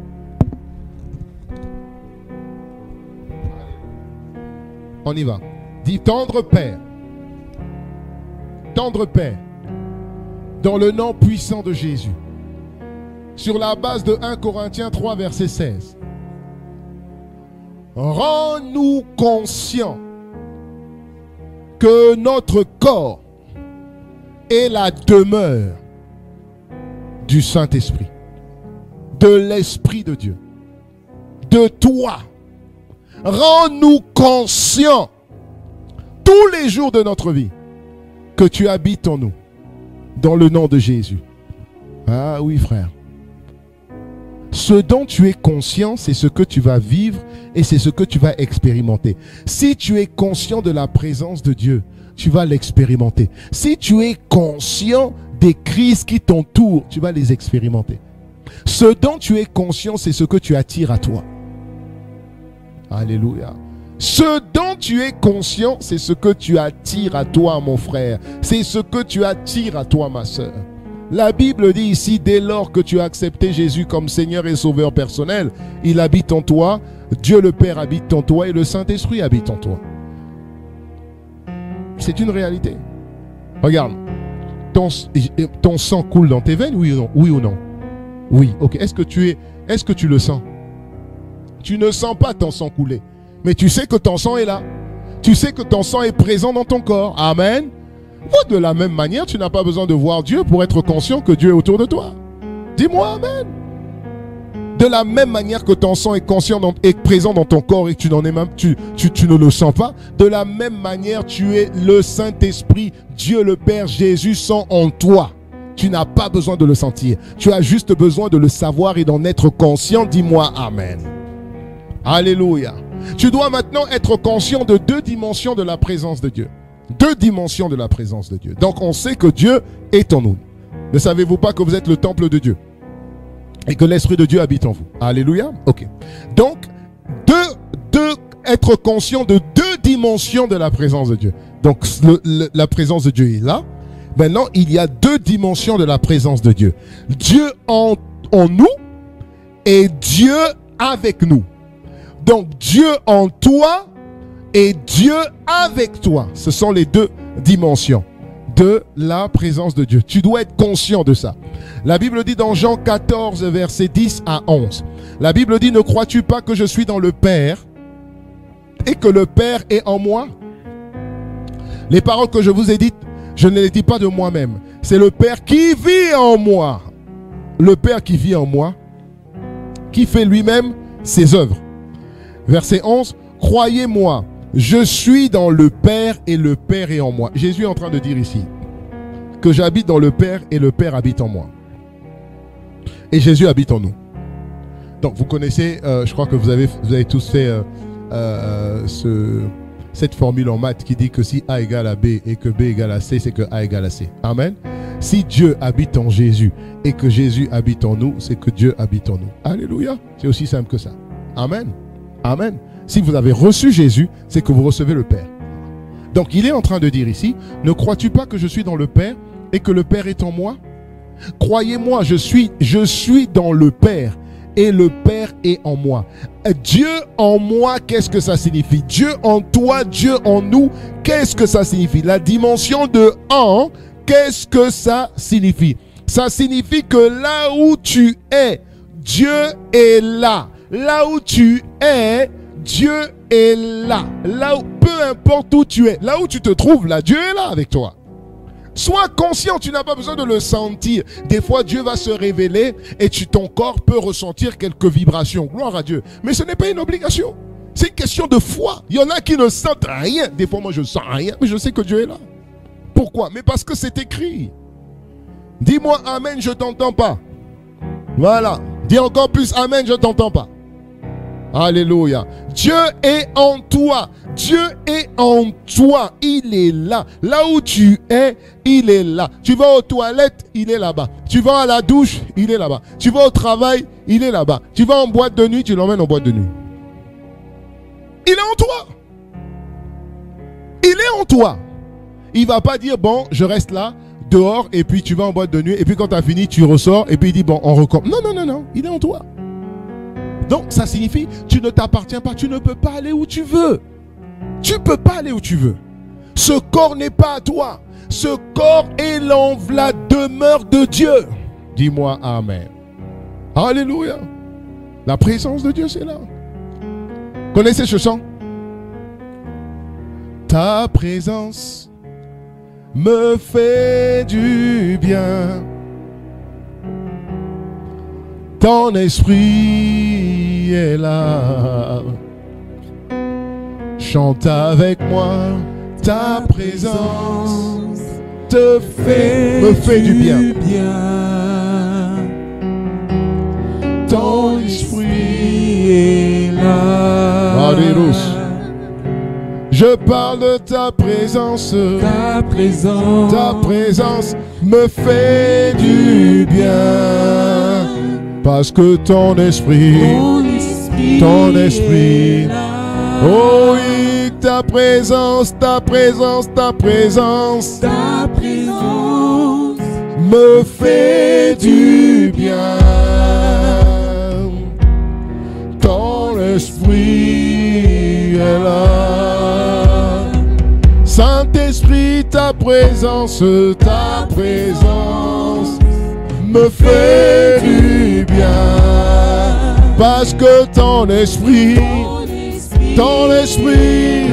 On y va. Dis, tendre Père. Tendre Père. Dans le nom puissant de Jésus. Sur la base de un Corinthiens trois, verset seize. Rends-nous conscients que notre corps est la demeure du Saint-Esprit, de l'Esprit de Dieu, de toi. Rends-nous conscients tous les jours de notre vie que tu habites en nous, dans le nom de Jésus. Ah oui, frère. Ce dont tu es conscient, c'est ce que tu vas vivre et c'est ce que tu vas expérimenter. Si tu es conscient de la présence de Dieu, tu vas l'expérimenter. Si tu es conscient des crises qui t'entourent, tu vas les expérimenter. Ce dont tu es conscient, c'est ce que tu attires à toi. Alléluia. Ce dont tu es conscient, c'est ce que tu attires à toi, mon frère. C'est ce que tu attires à toi, ma soeur. La Bible dit ici, dès lors que tu as accepté Jésus comme Seigneur et Sauveur personnel, il habite en toi, Dieu le Père habite en toi et le Saint-Esprit habite en toi. C'est une réalité. Regarde, ton, ton sang coule dans tes veines, oui ou non? Oui ou non? Oui, ok. Est-ce que tu es, est-ce que tu le sens? Tu ne sens pas ton sang couler, mais tu sais que ton sang est là. Tu sais que ton sang est présent dans ton corps. Amen. De la même manière, tu n'as pas besoin de voir Dieu pour être conscient que Dieu est autour de toi. Dis-moi amen. De la même manière que ton sang est conscient dans, est présent dans ton corps et que tu n'en es même, tu, tu, tu ne le sens pas, de la même manière, tu es le Saint-Esprit, Dieu le Père, Jésus sont en toi. Tu n'as pas besoin de le sentir. Tu as juste besoin de le savoir et d'en être conscient. Dis-moi amen. Alléluia. Tu dois maintenant être conscient de deux dimensions de la présence de Dieu. Deux dimensions de la présence de Dieu. Donc on sait que Dieu est en nous. Ne savez-vous pas que vous êtes le temple de Dieu et que l'Esprit de Dieu habite en vous? Alléluia. Ok. Donc, deux, deux, être conscient de deux dimensions de la présence de Dieu. Donc le, le, la présence de Dieu est là. Maintenant, il y a deux dimensions de la présence de Dieu. Dieu en, en nous et Dieu avec nous. Donc Dieu en toi et Dieu avec toi. Ce sont les deux dimensions de la présence de Dieu. Tu dois être conscient de ça. La Bible dit dans Jean quatorze, versets dix à onze. La Bible dit, ne crois-tu pas que je suis dans le Père et que le Père est en moi? Les paroles que je vous ai dites, Je ne les dis pas de moi-même. C'est le Père qui vit en moi. Le Père qui vit en moi, qui fait lui-même ses œuvres. Verset onze. Croyez-moi, je suis dans le Père et le Père est en moi. Jésus est en train de dire ici que j'habite dans le Père et le Père habite en moi. Et Jésus habite en nous. Donc vous connaissez, euh, je crois que vous avez, vous avez tous fait euh, euh, ce, cette formule en maths qui dit que si A égale à B et que B égale à C, c'est que A égale à C. Amen. Si Dieu habite en Jésus et que Jésus habite en nous, c'est que Dieu habite en nous. Alléluia. C'est aussi simple que ça. Amen. Amen. Si vous avez reçu Jésus, c'est que vous recevez le Père. Donc il est en train de dire ici, ne crois-tu pas que je suis dans le Père et que le Père est en moi? Croyez-moi, je suis, je suis dans le Père et le Père est en moi. Dieu en moi, qu'est-ce que ça signifie? Dieu en toi, Dieu en nous, qu'est-ce que ça signifie? La dimension de en, qu'est-ce que ça signifie? Ça signifie que là où tu es, Dieu est là. Là où tu es, Dieu est là. Là où, peu importe où tu es, là où tu te trouves, là, Dieu est là avec toi. Sois conscient, tu n'as pas besoin de le sentir. Des fois, Dieu va se révéler et tu, ton corps peut ressentir quelques vibrations. Gloire à Dieu. Mais ce n'est pas une obligation. C'est une question de foi. Il y en a qui ne sentent rien. Des fois, moi, je ne sens rien, mais je sais que Dieu est là. Pourquoi? Mais parce que c'est écrit. Dis-moi Amen, je ne t'entends pas. Voilà. Dis encore plus Amen, je ne t'entends pas. Alléluia. Dieu est en toi. Dieu est en toi. Il est là. Là où tu es, il est là. Tu vas aux toilettes, il est là-bas. Tu vas à la douche, il est là-bas. Tu vas au travail, il est là-bas. Tu vas en boîte de nuit, tu l'emmènes en boîte de nuit. Il est en toi. Il est en toi. Il ne va pas dire, bon, je reste là, dehors, et puis tu vas en boîte de nuit, et puis quand tu as fini, tu ressors, et puis il dit, bon, on recommence. Non, non, non, non. Il est en toi. Donc, ça signifie, tu ne t'appartiens pas, tu ne peux pas aller où tu veux. Tu ne peux pas aller où tu veux. Ce corps n'est pas à toi. Ce corps est la demeure de Dieu. Dis-moi Amen. Alléluia. La présence de Dieu, c'est là. Connaissez ce chant? Ta présence me fait du bien. Ton esprit est là. Chante avec moi. Ta présence te fait, me fait du bien. Ton esprit est là. Alléluia. Je parle de ta présence. Ta présence. Ta présence me fait du bien. Parce que ton esprit, Ton esprit. ton esprit, est là. oh oui, ta présence, ta présence, ta présence, Ta présence. me fait du bien. Ton esprit est là. Saint-Esprit, ta présence, ta présence me fait du bien. Parce que ton esprit, ton esprit,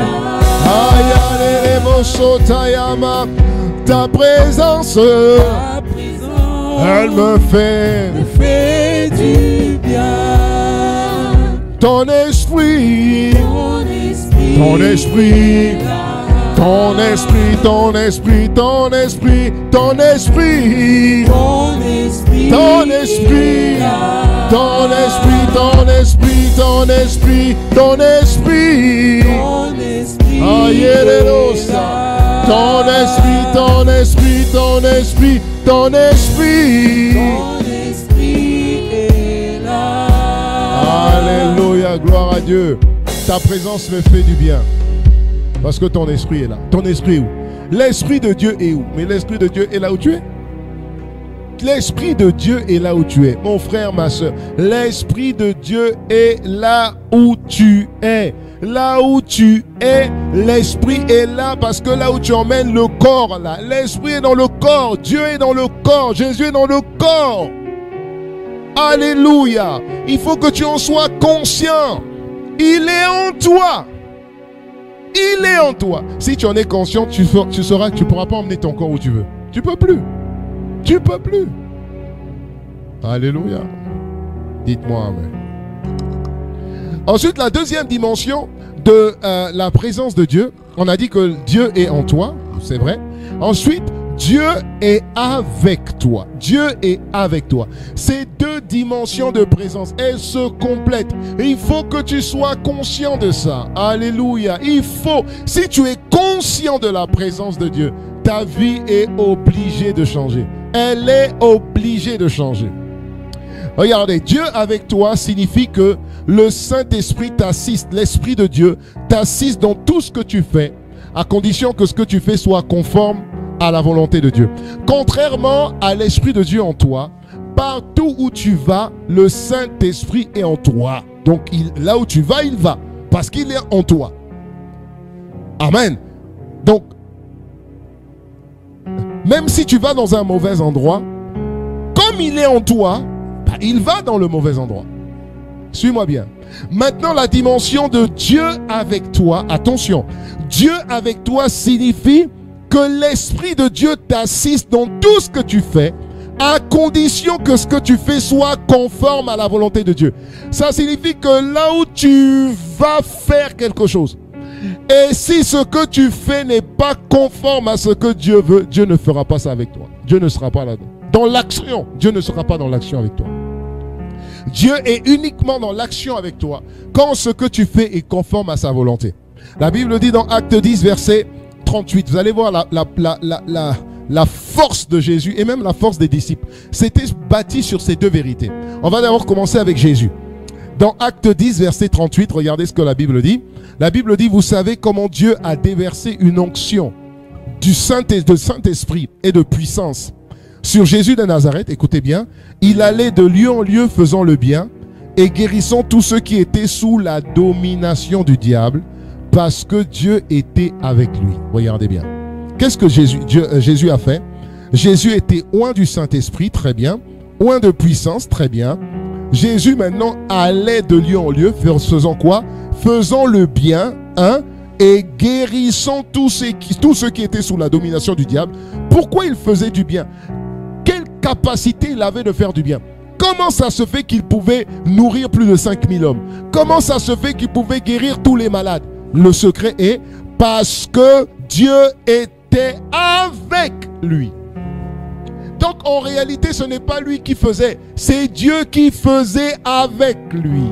ta présence, Ta présence. elle me fait, me fait du bien. ton esprit, Ton esprit. ton esprit, est là. ton esprit, ton esprit, ton esprit, ton esprit, Ton esprit. ton esprit, est là. ton esprit, ton esprit, ton esprit, ton esprit, Ton esprit. Alléluia. Ton esprit, ton esprit, ton esprit, ton esprit. Ton esprit est là. Alléluia, gloire à Dieu. Ta présence me fait du bien. Parce que ton esprit est là. Ton esprit est où? L'esprit de Dieu est où? Mais l'esprit de Dieu est là où tu es. L'esprit de Dieu est là où tu es. Mon frère, ma soeur, l'esprit de Dieu est là où tu es. Là où tu es, l'esprit est là parce que là où tu emmènes le corps, là, l'esprit est dans le corps. Dieu est dans le corps. Jésus est dans le corps. Alléluia. Il faut que tu en sois conscient. Il est en toi. Il est en toi. Si tu en es conscient, tu, fer- tu sauras que tu ne pourras pas emmener ton corps où tu veux. Tu ne peux plus. Tu ne peux plus. Alléluia. Dites-moi amen. Ensuite, la deuxième dimension de euh, la présence de Dieu. On a dit que Dieu est en toi, c'est vrai. Ensuite, Dieu est avec toi. Dieu est avec toi. Ces deux dimensions de présence, elles se complètent. Et il faut que tu sois conscient de ça. Alléluia. Il faut. Si tu es conscient de la présence de Dieu, ta vie est obligée de changer. Elle est obligée de changer. Regardez, Dieu avec toi signifie que le Saint-Esprit t'assiste, l'Esprit de Dieu t'assiste dans tout ce que tu fais, à condition que ce que tu fais soit conforme à la volonté de Dieu. Contrairement à l'Esprit de Dieu en toi, partout où tu vas, le Saint-Esprit est en toi. Donc il, là où tu vas, il va, parce qu'il est en toi. Amen. Donc, même si tu vas dans un mauvais endroit, comme il est en toi, bah, il va dans le mauvais endroit. Suis-moi bien. Maintenant, la dimension de Dieu avec toi, attention, Dieu avec toi signifie que l'Esprit de Dieu t'assiste dans tout ce que tu fais, à condition que ce que tu fais soit conforme à la volonté de Dieu. Ça signifie que là où tu vas faire quelque chose, et si ce que tu fais n'est pas conforme à ce que Dieu veut, Dieu ne fera pas ça avec toi. Dieu ne sera pas là-dedans. Dans l'action, Dieu ne sera pas dans l'action avec toi. Dieu est uniquement dans l'action avec toi quand ce que tu fais est conforme à sa volonté. La Bible dit dans Acte dix, verset trente-huit, vous allez voir la, la, la, la, la, la force de Jésus et même la force des disciples. C'était bâti sur ces deux vérités. On va d'abord commencer avec Jésus. Dans Acte dix, verset trente-huit, regardez ce que la Bible dit. La Bible dit, vous savez comment Dieu a déversé une onction du Saint, de Saint-Esprit et de puissance sur Jésus de Nazareth. Écoutez bien, il allait de lieu en lieu faisant le bien et guérissant tous ceux qui étaient sous la domination du diable, parce que Dieu était avec lui. Regardez bien. Qu'est-ce que Jésus, Dieu, euh, Jésus a fait? Jésus était oint du Saint-Esprit, très bien. Oint de puissance, très bien. Jésus maintenant allait de lieu en lieu, faisant quoi? Faisant le bien, hein, et guérissant tous ceux, qui, tous ceux qui étaient sous la domination du diable. Pourquoi il faisait du bien? Quelle capacité il avait de faire du bien? Comment ça se fait qu'il pouvait nourrir plus de cinq mille hommes? Comment ça se fait qu'il pouvait guérir tous les malades? Le secret est parce que Dieu était avec lui. Donc en réalité, ce n'est pas lui qui faisait, c'est Dieu qui faisait avec lui.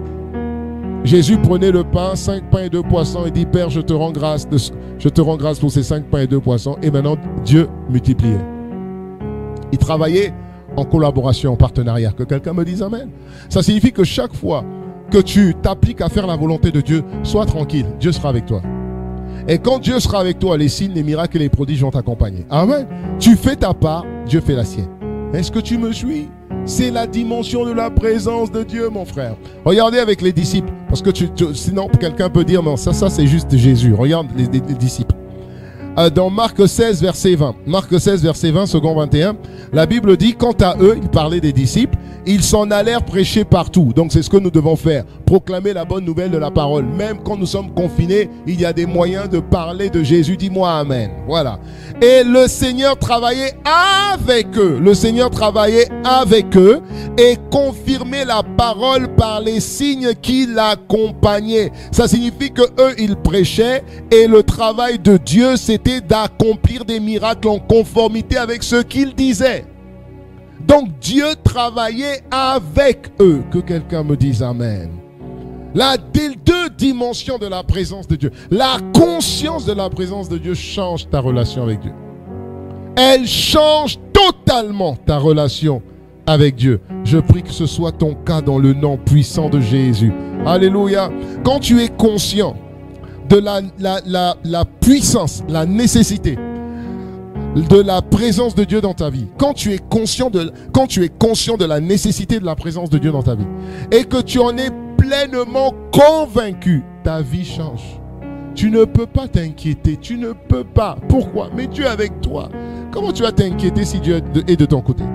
Jésus prenait le pain, cinq pains et deux poissons, et dit, Père, je te rends grâce, de, je te rends grâce pour ces cinq pains et deux poissons. Et maintenant, Dieu multipliait. Il travaillait en collaboration, en partenariat. Que quelqu'un me dise amen. Ça signifie que chaque fois que tu t'appliques à faire la volonté de Dieu, sois tranquille, Dieu sera avec toi. Et quand Dieu sera avec toi, les signes, les miracles et les prodiges vont t'accompagner. Amen. Tu fais ta part, Dieu fait la sienne. Est-ce que tu me suis? C'est la dimension de la présence de Dieu, mon frère. Regardez avec les disciples, parce que tu, tu, sinon quelqu'un peut dire, non, ça, ça c'est juste Jésus. Regarde les, les, les disciples. Euh, dans Marc seize, verset vingt, Marc seize, verset vingt, second vingt et un, la Bible dit, quant à eux, il parlait des disciples, ils s'en allèrent prêcher partout. Donc c'est ce que nous devons faire, proclamer la bonne nouvelle de la parole. Même quand nous sommes confinés, il y a des moyens de parler de Jésus. Dis-moi amen. Voilà. Et le Seigneur travaillait avec eux. Le Seigneur travaillait avec eux et confirmait la parole par les signes qui l'accompagnaient. Ça signifie que eux, ils prêchaient et le travail de Dieu, c'était d'accomplir des miracles en conformité avec ce qu'il disait. Donc Dieu travaillait avec eux. Que quelqu'un me dise amen. La deux dimensions de la présence de Dieu. La conscience de la présence de Dieu change ta relation avec Dieu. Elle change totalement ta relation avec Dieu. Je prie que ce soit ton cas dans le nom puissant de Jésus. Alléluia. Quand tu es conscient de la, la, la, la puissance, la nécessité de la présence de Dieu dans ta vie, quand tu es conscient de, quand tu es conscient de la nécessité de la présence de Dieu dans ta vie et que tu en es pleinement convaincu, ta vie change. Tu ne peux pas t'inquiéter, tu ne peux pas. Pourquoi? Mais Dieu est avec toi. Comment tu vas t'inquiéter si Dieu est de ton côté?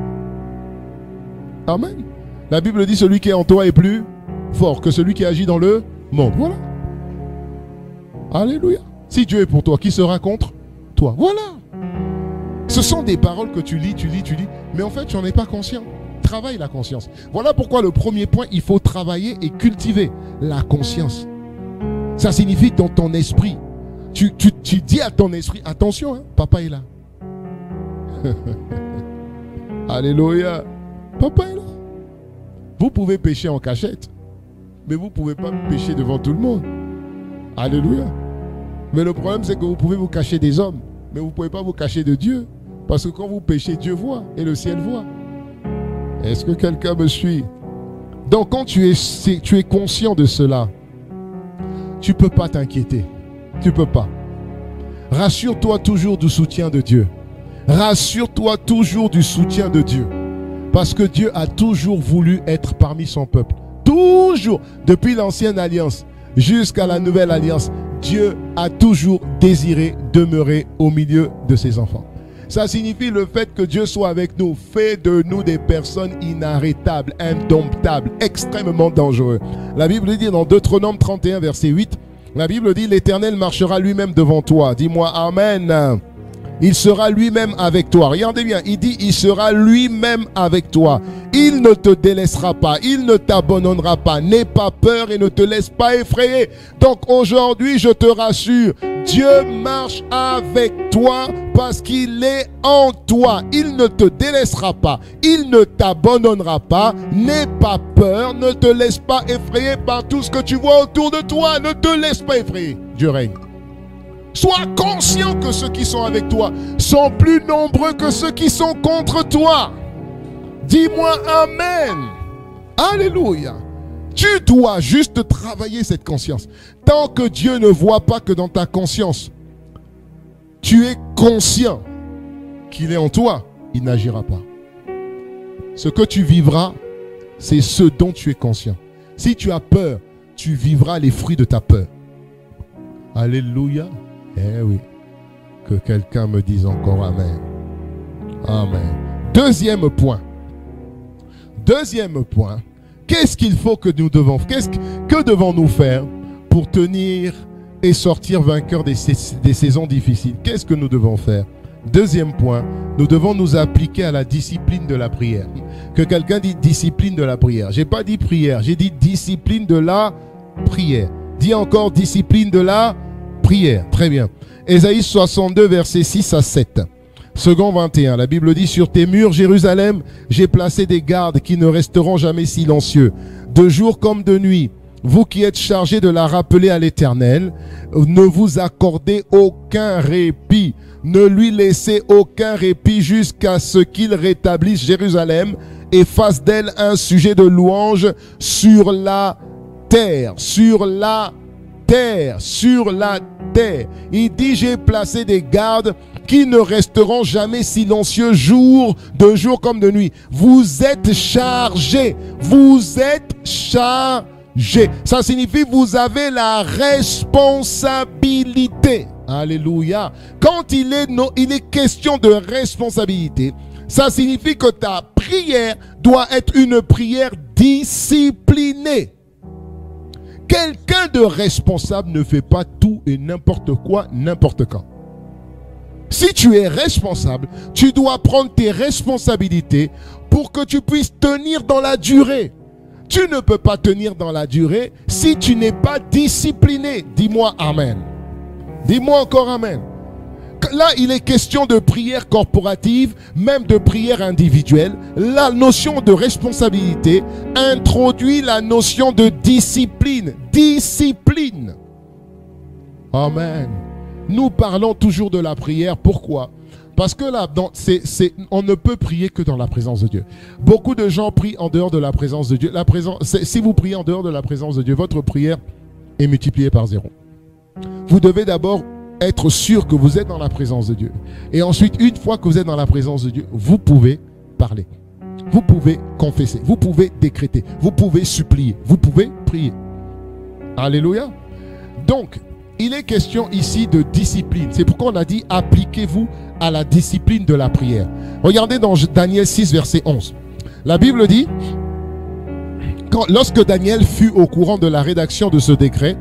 Amen. La Bible dit, celui qui est en toi est plus fort que celui qui agit dans le monde. Voilà. Alléluia. Si Dieu est pour toi, qui sera contre toi? Voilà. Ce sont des paroles que tu lis, tu lis, tu lis, mais en fait, tu n'en es pas conscient. Travaille la conscience. Voilà pourquoi le premier point, il faut travailler et cultiver la conscience. Ça signifie que dans ton esprit, tu, tu, tu dis à ton esprit, attention, hein, papa est là. Alléluia. Papa est là. Vous pouvez pécher en cachette, mais vous ne pouvez pas pécher devant tout le monde. Alléluia. Mais le problème, c'est que vous pouvez vous cacher des hommes, mais vous ne pouvez pas vous cacher de Dieu. Parce que quand vous péchez, Dieu voit et le ciel voit. Est-ce que quelqu'un me suit? Donc quand tu es, tu es conscient de cela, tu ne peux pas t'inquiéter. Tu ne peux pas. Rassure-toi toujours du soutien de Dieu. Rassure-toi toujours du soutien de Dieu. Parce que Dieu a toujours voulu être parmi son peuple. Toujours. Depuis l'ancienne alliance jusqu'à la nouvelle alliance, Dieu a toujours désiré demeurer au milieu de ses enfants. Ça signifie le fait que Dieu soit avec nous, fait de nous des personnes inarrêtables, indomptables, extrêmement dangereux. La Bible dit dans Deutéronome trente et un, verset huit, la Bible dit, l'Éternel marchera lui-même devant toi. Dis-moi Amen. Il sera lui-même avec toi. Regardez bien, il dit, il sera lui-même avec toi. Il ne te délaissera pas, il ne t'abandonnera pas. N'aie pas peur et ne te laisse pas effrayer. Donc aujourd'hui, je te rassure, Dieu marche avec toi parce qu'il est en toi. Il ne te délaissera pas, il ne t'abandonnera pas. N'aie pas peur, ne te laisse pas effrayer par tout ce que tu vois autour de toi. Ne te laisse pas effrayer. Dieu règne. Sois conscient que ceux qui sont avec toi sont plus nombreux que ceux qui sont contre toi. Dis-moi Amen. Alléluia. Tu dois juste travailler cette conscience. Tant que Dieu ne voit pas que dans ta conscience, tu es conscient qu'il est en toi, il n'agira pas. Ce que tu vivras, c'est ce dont tu es conscient. Si tu as peur, tu vivras les fruits de ta peur. Alléluia. Eh oui, que quelqu'un me dise encore Amen. Amen. Deuxième point. Deuxième point. Qu'est-ce qu'il faut que nous devons faire? Qu'est-ce que, que devons-nous faire pour tenir et sortir vainqueurs des, des saisons difficiles? Qu'est-ce que nous devons faire? Deuxième point, nous devons nous appliquer à la discipline de la prière. Que quelqu'un dit discipline de la prière. Je n'ai pas dit prière, j'ai dit discipline de la prière. Dis encore discipline de la prière. Très bien. Ésaïe soixante-deux, versets six à sept. Second vingt et un, la Bible dit, sur tes murs, Jérusalem, j'ai placé des gardes qui ne resteront jamais silencieux, de jour comme de nuit. Vous qui êtes chargés de la rappeler à l'Éternel, ne vous accordez aucun répit, ne lui laissez aucun répit jusqu'à ce qu'il rétablisse Jérusalem et fasse d'elle un sujet de louange sur la terre, sur la terre, sur la terre. Il dit, j'ai placé des gardes qui ne resteront jamais silencieux jour, de jour comme de nuit. Vous êtes chargés, vous êtes chargés. Ça signifie vous avez la responsabilité. Alléluia. Quand il est, no, il est question de responsabilité, ça signifie que ta prière doit être une prière disciplinée. Quelqu'un de responsable ne fait pas tout et n'importe quoi, n'importe quand. Si tu es responsable, tu dois prendre tes responsabilités pour que tu puisses tenir dans la durée. Tu ne peux pas tenir dans la durée si tu n'es pas discipliné. Dis-moi Amen. Dis-moi encore Amen. Là, il est question de prière corporative, même de prière individuelle. La notion de responsabilité introduit la notion de discipline. Discipline. Amen. Nous parlons toujours de la prière. Pourquoi? Parce que là, dans, c'est, c'est, on ne peut prier que dans la présence de Dieu. Beaucoup de gens prient en dehors de la présence de Dieu. La présence, c'est, si vous priez en dehors de la présence de Dieu, votre prière est multipliée par zéro. Vous devez d'abord être sûr que vous êtes dans la présence de Dieu. Et ensuite, une fois que vous êtes dans la présence de Dieu, vous pouvez parler. Vous pouvez confesser. Vous pouvez décréter. Vous pouvez supplier. Vous pouvez prier. Alléluia. Donc, il est question ici de discipline. C'est pourquoi on a dit appliquez-vous à la discipline de la prière. Regardez dans Daniel six, verset onze. La Bible dit, quand, lorsque Daniel fut au courant de la rédaction de ce décret,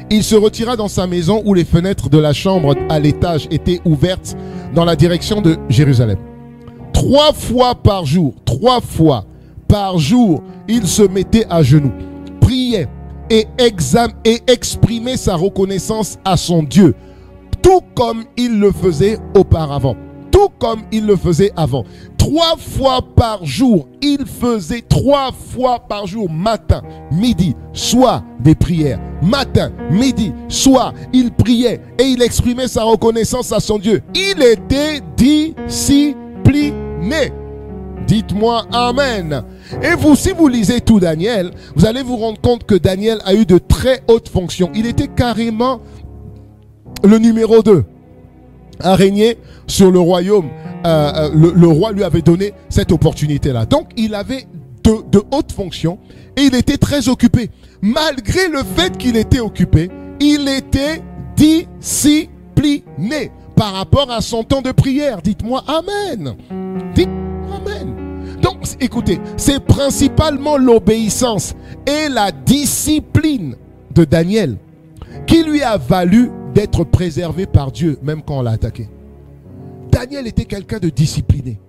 Il se retira dans sa maison où les fenêtres de la chambre à l'étage étaient ouvertes dans la direction de Jérusalem. Trois fois par jour, trois fois par jour, il se mettait à genoux, priait et, exam et exprimait sa reconnaissance à son Dieu, tout comme il le faisait auparavant. Tout comme il le faisait avant. Trois fois par jour, il faisait trois fois par jour, matin, midi, soir, des prières. Matin, midi, soir, il priait et il exprimait sa reconnaissance à son Dieu. Il était discipliné. Dites-moi Amen. Et vous, si vous lisez tout Daniel, vous allez vous rendre compte que Daniel a eu de très hautes fonctions. Il était carrément le numéro deux à régner sur le royaume. Euh, le, le roi lui avait donné cette opportunité-là. Donc, il avait de, de hautes fonctions et il était très occupé. Malgré le fait qu'il était occupé, il était discipliné par rapport à son temps de prière. Dites-moi Amen. Dites-moi Amen. Donc, écoutez, c'est principalement l'obéissance et la discipline de Daniel qui lui a valu d'être préservé par Dieu, même quand on l'a attaqué. Daniel était quelqu'un de discipliné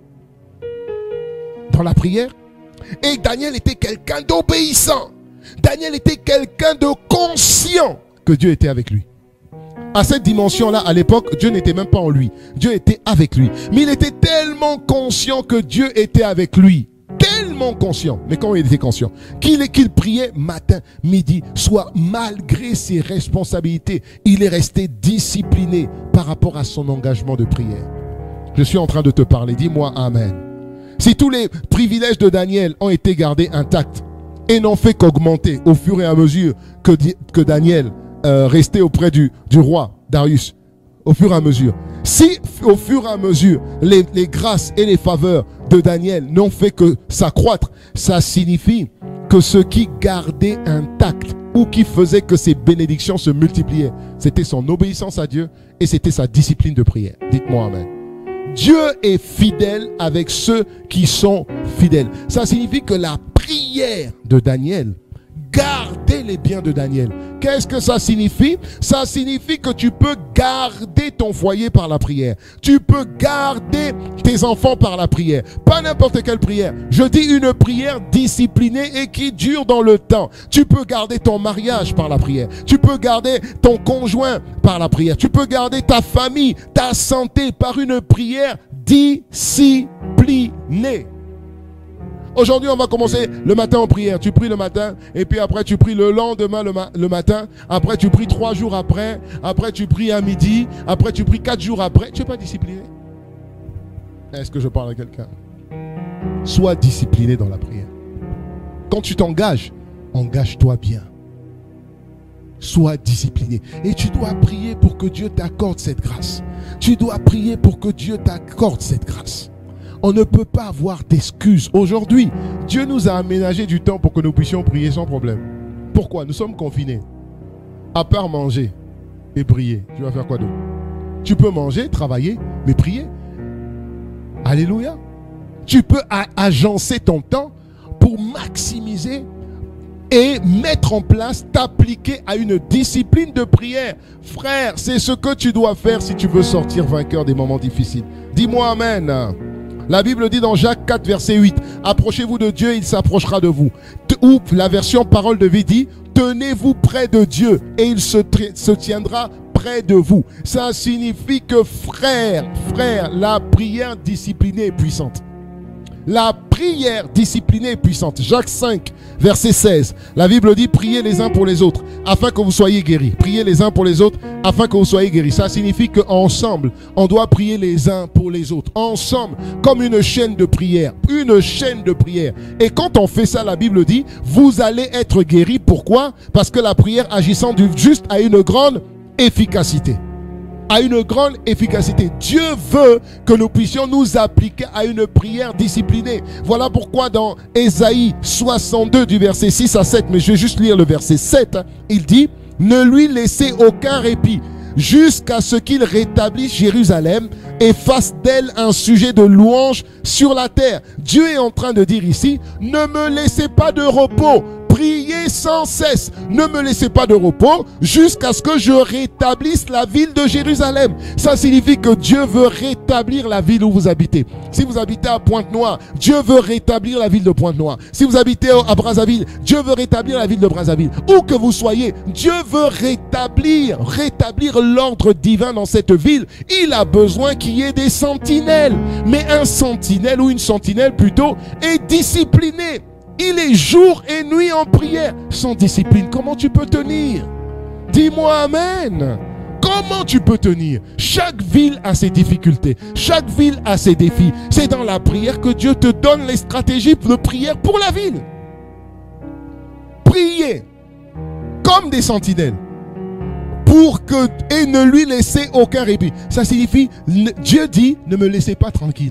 dans la prière. Et Daniel était quelqu'un d'obéissant. Daniel était quelqu'un de conscient que Dieu était avec lui. À cette dimension-là, à l'époque, Dieu n'était même pas en lui. Dieu était avec lui. Mais il était tellement conscient que Dieu était avec lui. Tellement conscient. Mais comment il était conscient? Qu'il qu'il priait matin, midi, soir, malgré ses responsabilités. Il est resté discipliné par rapport à son engagement de prière. Je suis en train de te parler. Dis-moi Amen. Si tous les privilèges de Daniel ont été gardés intacts et n'ont fait qu'augmenter au fur et à mesure que, que Daniel euh, restait auprès du, du roi Darius, au fur et à mesure. Si au fur et à mesure les, les grâces et les faveurs de Daniel n'ont fait que s'accroître, ça signifie que ce qui gardait intact ou qui faisait que ses bénédictions se multipliaient, c'était son obéissance à Dieu et c'était sa discipline de prière. Dites-moi Amen. Dieu est fidèle avec ceux qui sont fidèles. Ça signifie que la prière de Daniel, garder les biens de Daniel. Qu'est-ce que ça signifie? Ça signifie que tu peux garder ton foyer par la prière. Tu peux garder tes enfants par la prière. Pas n'importe quelle prière. Je dis une prière disciplinée et qui dure dans le temps. Tu peux garder ton mariage par la prière. Tu peux garder ton conjoint par la prière. Tu peux garder ta famille, ta santé par une prière disciplinée. Aujourd'hui, on va commencer le matin en prière. Tu pries le matin et puis après tu pries le lendemain le, ma le matin. Après tu pries trois jours après. Après tu pries à midi. Après tu pries quatre jours après. Tu n'es pas discipliné? Est-ce que je parle à quelqu'un? Sois discipliné dans la prière. Quand tu t'engages, engage-toi bien. Sois discipliné. Et tu dois prier pour que Dieu t'accorde cette grâce. Tu dois prier pour que Dieu t'accorde cette grâce. On ne peut pas avoir d'excuses. Aujourd'hui, Dieu nous a aménagé du temps pour que nous puissions prier sans problème. Pourquoi? Nous sommes confinés. À part manger et prier, tu vas faire quoi d'autre? Tu peux manger, travailler, mais prier. Alléluia. Tu peux agencer ton temps pour maximiser et mettre en place, t'appliquer à une discipline de prière. Frère, c'est ce que tu dois faire si tu veux sortir vainqueur des moments difficiles. Dis-moi Amen. La Bible dit dans Jacques quatre, verset huit, « Approchez-vous de Dieu, il s'approchera de vous. » Ou la version Parole de vie dit, « Tenez-vous près de Dieu et il se, se tiendra près de vous. » Ça signifie que frère, frère, la prière disciplinée est puissante. La prière disciplinée est puissante. Jacques cinq, verset seize. La Bible dit, priez les uns pour les autres, afin que vous soyez guéris. Priez les uns pour les autres, afin que vous soyez guéris. Ça signifie qu'ensemble, on doit prier les uns pour les autres. Ensemble, comme une chaîne de prière. Une chaîne de prière. Et quand on fait ça, la Bible dit, vous allez être guéris. Pourquoi? Parce que la prière agissant du juste a une grande efficacité. À une grande efficacité. Dieu veut que nous puissions nous appliquer à une prière disciplinée. Voilà pourquoi dans Ésaïe soixante-deux du verset six à sept, mais je vais juste lire le verset sept, il dit, ne lui laissez aucun répit jusqu'à ce qu'il rétablisse Jérusalem et fasse d'elle un sujet de louange sur la terre. Dieu est en train de dire ici, ne me laissez pas de repos. Priez priez sans cesse. Ne me laissez pas de repos jusqu'à ce que je rétablisse la ville de Jérusalem. Ça signifie que Dieu veut rétablir la ville où vous habitez. Si vous habitez à Pointe-Noire, Dieu veut rétablir la ville de Pointe-Noire. Si vous habitez à Brazzaville, Dieu veut rétablir la ville de Brazzaville. Où que vous soyez, Dieu veut rétablir, rétablir l'ordre divin dans cette ville. Il a besoin qu'il y ait des sentinelles. Mais un sentinelle ou une sentinelle plutôt est discipliné. Il est jour et nuit en prière. Sans discipline, comment tu peux tenir? Dis-moi amen. Comment tu peux tenir? Chaque ville a ses difficultés. Chaque ville a ses défis. C'est dans la prière que Dieu te donne les stratégies de prière pour la ville. Priez comme des sentinelles pour que et ne lui laissez aucun répit. Ça signifie, Dieu dit, ne me laissez pas tranquille.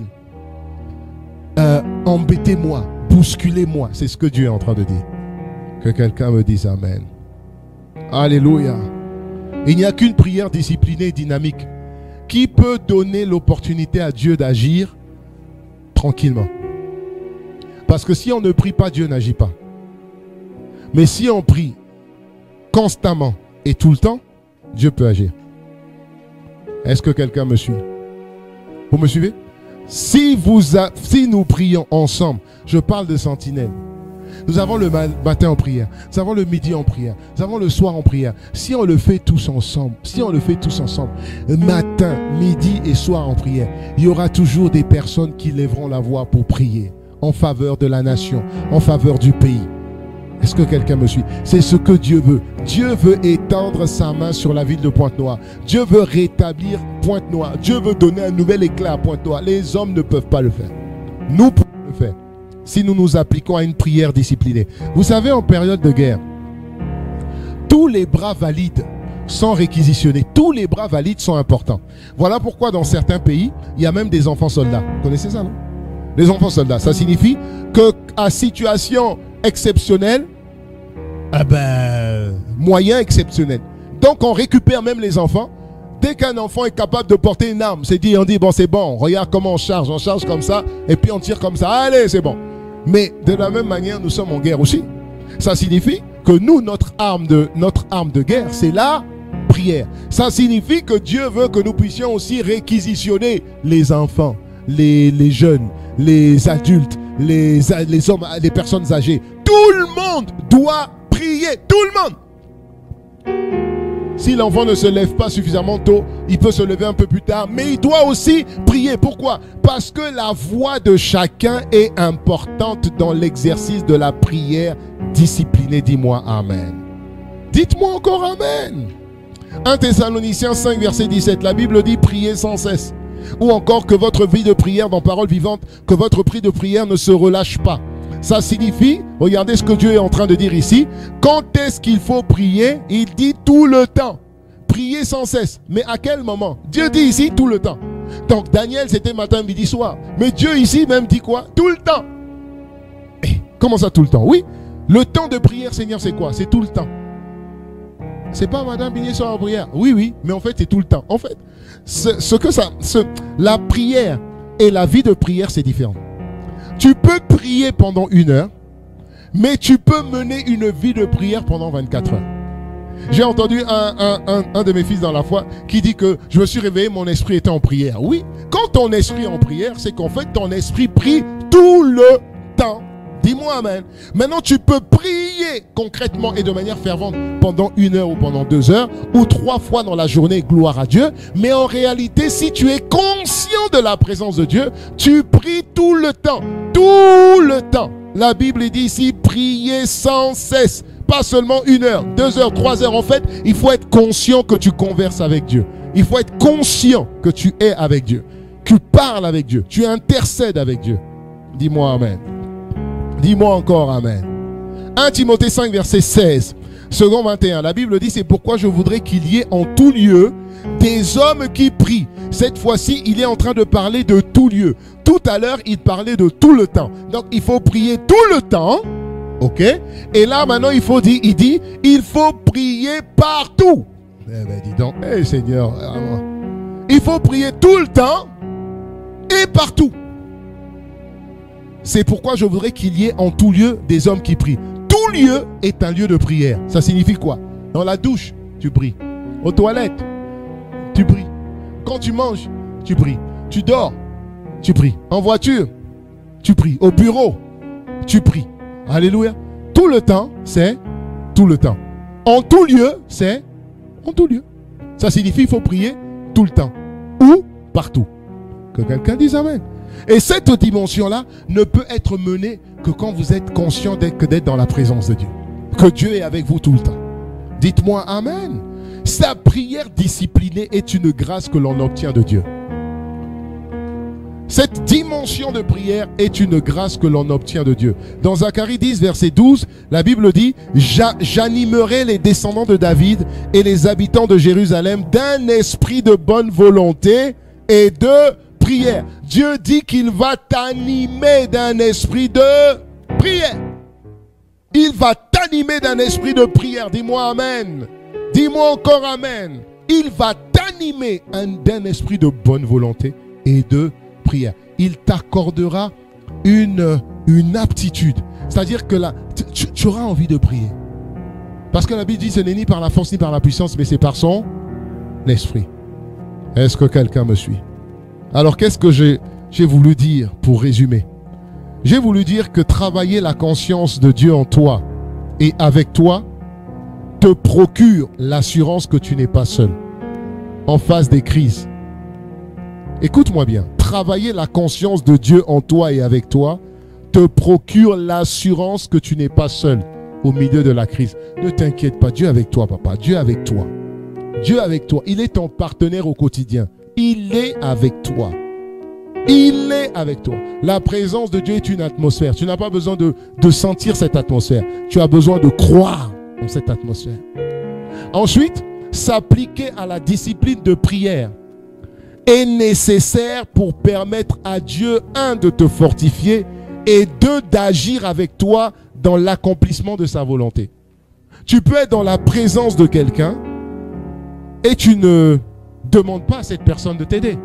Euh, embêtez-moi, bousculez-moi. C'est ce que Dieu est en train de dire. Que quelqu'un me dise amen. Alléluia. Il n'y a qu'une prière disciplinée et dynamique qui peut donner l'opportunité à Dieu d'agir tranquillement. Parce que si on ne prie pas, Dieu n'agit pas. Mais si on prie constamment et tout le temps, Dieu peut agir. Est-ce que quelqu'un me suit? Vous me suivez? Si, vous a, si nous prions ensemble, je parle de sentinelle. Nous avons le matin en prière, nous avons le midi en prière, nous avons le soir en prière. Si on le fait tous ensemble, si on le fait tous ensemble, matin, midi et soir en prière, il y aura toujours des personnes qui lèveront la voix pour prier en faveur de la nation, en faveur du pays. Est-ce que quelqu'un me suit? C'est ce que Dieu veut. Dieu veut étendre sa main sur la ville de Pointe-Noire. Dieu veut rétablir Pointe-Noire. Dieu veut donner un nouvel éclat à Pointe-Noire. Les hommes ne peuvent pas le faire. Nous pouvons le faire si nous nous appliquons à une prière disciplinée. Vous savez, en période de guerre, tous les bras valides sont réquisitionnés. Tous les bras valides sont importants. Voilà pourquoi dans certains pays, il y a même des enfants soldats. Vous connaissez ça, non? Les enfants soldats, ça signifie qu'à situation exceptionnelle, ah ben, moyen exceptionnel. Donc on récupère même les enfants. Dès qu'un enfant est capable de porter une arme, c'est dit, on dit, bon c'est bon, regarde comment on charge, on charge comme ça, et puis on tire comme ça, allez c'est bon. Mais de la même manière, nous sommes en guerre aussi. Ça signifie que nous, notre arme de, notre arme de guerre, c'est la prière. Ça signifie que Dieu veut que nous puissions aussi réquisitionner les enfants, les, les jeunes, les adultes, les, les hommes, les personnes âgées. Tout le monde doit prier, tout le monde. Si l'enfant ne se lève pas suffisamment tôt, il peut se lever un peu plus tard, mais il doit aussi prier. Pourquoi? Parce que la voix de chacun est importante dans l'exercice de la prière disciplinée. Dis-moi amen. Dites-moi encore amen. un Thessaloniciens cinq, verset dix-sept, la Bible dit priez sans cesse. Ou encore que votre vie de prière dans parole vivante, que votre prix de prière ne se relâche pas. Ça signifie, regardez ce que Dieu est en train de dire ici. Quand est-ce qu'il faut prier? Il dit tout le temps. Prier sans cesse. Mais à quel moment? Dieu dit ici tout le temps. Donc Daniel c'était matin, midi, soir. Mais Dieu ici même dit quoi? Tout le temps. Et comment ça tout le temps? Oui, le temps de prière, Seigneur, c'est quoi? C'est tout le temps. C'est pas madame Bigné soir en prière. Oui, oui, mais en fait c'est tout le temps. En fait, ce, ce que ça, ce, la prière et la vie de prière c'est différent. Tu peux prier pendant une heure, mais tu peux mener une vie de prière pendant vingt-quatre heures. J'ai entendu un, un, un, un de mes fils dans la foi qui dit que je me suis réveillé, mon esprit était en prière. Oui, quand ton esprit est en prière, c'est qu'en fait ton esprit prie tout le temps. Dis-moi amen. Maintenant, tu peux prier concrètement et de manière fervente pendant une heure ou pendant deux heures ou trois fois dans la journée, gloire à Dieu. Mais en réalité, si tu es conscient de la présence de Dieu, tu pries tout le temps. Tout le temps. La Bible dit ici, priez sans cesse. Pas seulement une heure, deux heures, trois heures. En fait, il faut être conscient que tu converses avec Dieu. Il faut être conscient que tu es avec Dieu. Tu parles avec Dieu. Tu intercèdes avec Dieu. Dis-moi amen. Dis-moi encore amen. un Timothée cinq, verset seize, second vingt et un. La Bible dit, c'est pourquoi je voudrais qu'il y ait en tout lieu des hommes qui prient. Cette fois-ci, il est en train de parler de tout lieu. Tout à l'heure, il parlait de tout le temps. Donc, il faut prier tout le temps. Ok? Et là, maintenant, il faut dire, il dit, il faut prier partout. Eh ben, dis donc, hé hey, Seigneur, il faut prier tout le temps et partout. C'est pourquoi je voudrais qu'il y ait en tout lieu des hommes qui prient. Tout tout lieu est un lieu de prière. Ça signifie quoi? Dans la douche, tu pries. Aux toilettes, tu pries. Quand tu manges, tu pries. Tu dors, tu pries. En voiture, tu pries. Au bureau, tu pries. Alléluia. Tout le temps, c'est tout le temps. En tout lieu, c'est en tout lieu. Ça signifie qu'il faut prier tout le temps. Ou partout. Que quelqu'un dise amen. Et cette dimension-là ne peut être menée que quand vous êtes conscient d'être, que d'être dans la présence de Dieu. Que Dieu est avec vous tout le temps. Dites-moi amen. Sa prière disciplinée est une grâce que l'on obtient de Dieu. Cette dimension de prière est une grâce que l'on obtient de Dieu. Dans Zacharie dix, verset douze, la Bible dit « J'animerai les descendants de David et les habitants de Jérusalem d'un esprit de bonne volonté et de prière. » Dieu dit qu'il va t'animer d'un esprit de prière. Il va t'animer d'un esprit de prière. Dis-moi amen. Dis-moi encore amen. Il va t'animer d'un esprit de bonne volonté et de prière. Il t'accordera une, une aptitude. C'est-à-dire que là, tu, tu auras envie de prier. Parce que la Bible dit ce n'est ni par la force ni par la puissance, mais c'est par son esprit. Est-ce que quelqu'un me suit? Alors qu'est-ce que j'ai, j'ai voulu dire pour résumer? J'ai voulu dire que travailler la conscience de Dieu en toi et avec toi te procure l'assurance que tu n'es pas seul en face des crises. Écoute-moi bien. Travailler la conscience de Dieu en toi et avec toi te procure l'assurance que tu n'es pas seul au milieu de la crise. Ne t'inquiète pas, Dieu est avec toi, papa. Dieu est avec toi. Dieu est avec toi. Il est ton partenaire au quotidien. Il est avec toi. Il est avec toi. La présence de Dieu est une atmosphère. Tu n'as pas besoin de, de sentir cette atmosphère. Tu as besoin de croire dans cette atmosphère. Ensuite, s'appliquer à la discipline de prière est nécessaire pour permettre à Dieu, un, de te fortifier et deux, d'agir avec toi dans l'accomplissement de sa volonté. Tu peux être dans la présence de quelqu'un et tu ne demandes pas à cette personne de t'aider.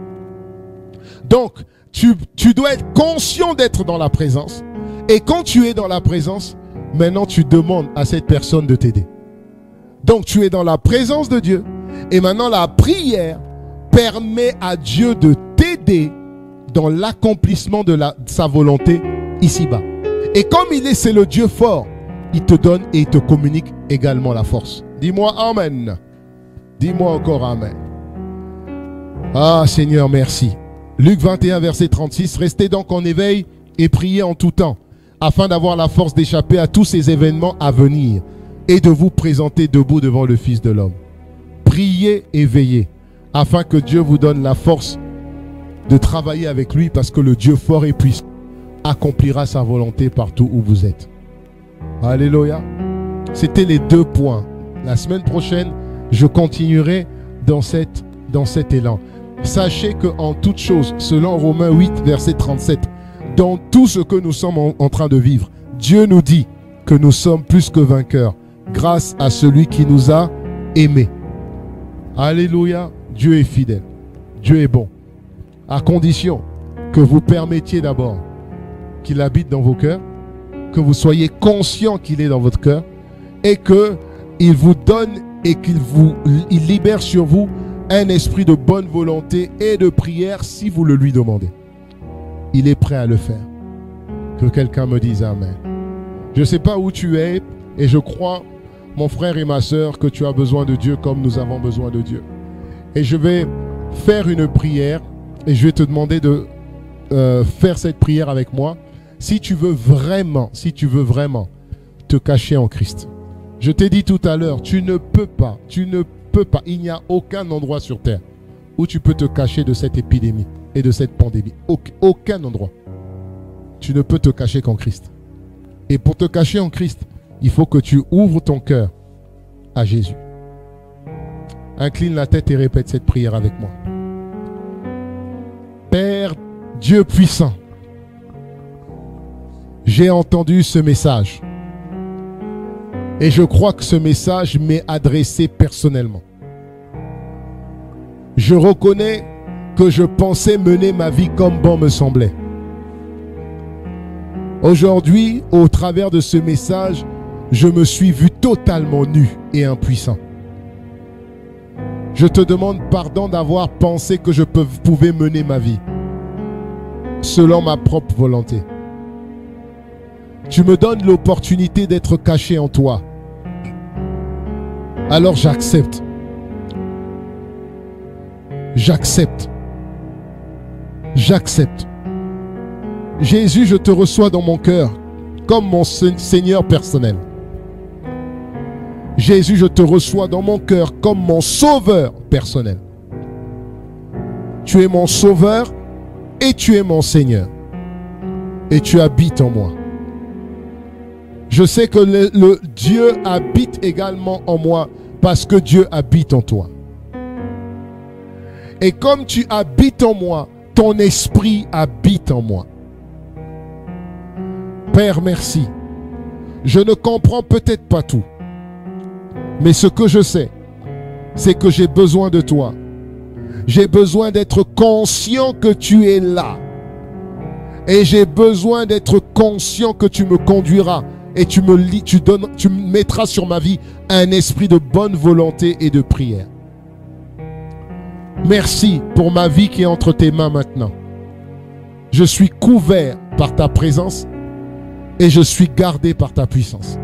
Donc, tu, tu dois être conscient d'être dans la présence. Et quand tu es dans la présence, maintenant tu demandes à cette personne de t'aider. Donc, tu es dans la présence de Dieu. Et maintenant, la prière permet à Dieu de t'aider dans l'accomplissement de, la, de sa volonté ici-bas. Et comme il est, c'est le Dieu fort, il te donne et il te communique également la force. Dis-moi amen. Dis-moi encore amen. Ah Seigneur, merci. Luc vingt et un, verset trente-six. Restez donc en éveil et priez en tout temps, afin d'avoir la force d'échapper à tous ces événements à venir et de vous présenter debout devant le Fils de l'homme. Priez et veillez, afin que Dieu vous donne la force de travailler avec lui, parce que le Dieu fort et puissant accomplira sa volonté partout où vous êtes. Alléluia. C'était les deux points. La semaine prochaine, je continuerai dans, cette, dans cet élan. Sachez qu'en toute chose, selon Romains huit, verset trente-sept, dans tout ce que nous sommes en, en train de vivre, Dieu nous dit que nous sommes plus que vainqueurs grâce à celui qui nous a aimés. Alléluia. Dieu est fidèle. Dieu est bon. À condition que vous permettiez d'abord qu'il habite dans vos cœurs, que vous soyez conscient qu'il est dans votre cœur et qu'il vous donne et qu'il vous il libère sur vous un esprit de bonne volonté et de prière si vous le lui demandez. Il est prêt à le faire. Que quelqu'un me dise amen. Je ne sais pas où tu es et je crois, mon frère et ma soeur, que tu as besoin de Dieu comme nous avons besoin de Dieu. Et je vais faire une prière et je vais te demander de euh, faire cette prière avec moi. Si tu veux vraiment, si tu veux vraiment te cacher en Christ. Je t'ai dit tout à l'heure, tu ne peux pas, tu ne peux pas, il n'y a aucun endroit sur terre où tu peux te cacher de cette épidémie et de cette pandémie. Aucun endroit. Tu ne peux te cacher qu'en Christ. Et pour te cacher en Christ, il faut que tu ouvres ton cœur à Jésus. Incline la tête et répète cette prière avec moi. Père Dieu puissant, j'ai entendu ce message. Et je crois que ce message m'est adressé personnellement. Je reconnais que je pensais mener ma vie comme bon me semblait. Aujourd'hui, au travers de ce message, je me suis vu totalement nu et impuissant. Je te demande pardon d'avoir pensé que je peux- pouvais mener ma vie selon ma propre volonté. Tu me donnes l'opportunité d'être caché en toi. Alors j'accepte. J'accepte. J'accepte. Jésus, je te reçois dans mon cœur comme mon Seigneur personnel. Jésus, je te reçois dans mon cœur comme mon sauveur personnel. Tu es mon sauveur et tu es mon Seigneur. Et tu habites en moi. Je sais que le, le Dieu habite également en moi parce que Dieu habite en toi. Et comme tu habites en moi, ton esprit habite en moi. Père, merci. Je ne comprends peut-être pas tout. Mais ce que je sais, c'est que j'ai besoin de toi. J'ai besoin d'être conscient que tu es là. Et j'ai besoin d'être conscient que tu me conduiras. Et tu me, lis, tu, donnes, tu mettras sur ma vie un esprit de bonne volonté et de prière. Merci pour ma vie qui est entre tes mains maintenant. Je suis couvert par ta présence et je suis gardé par ta puissance.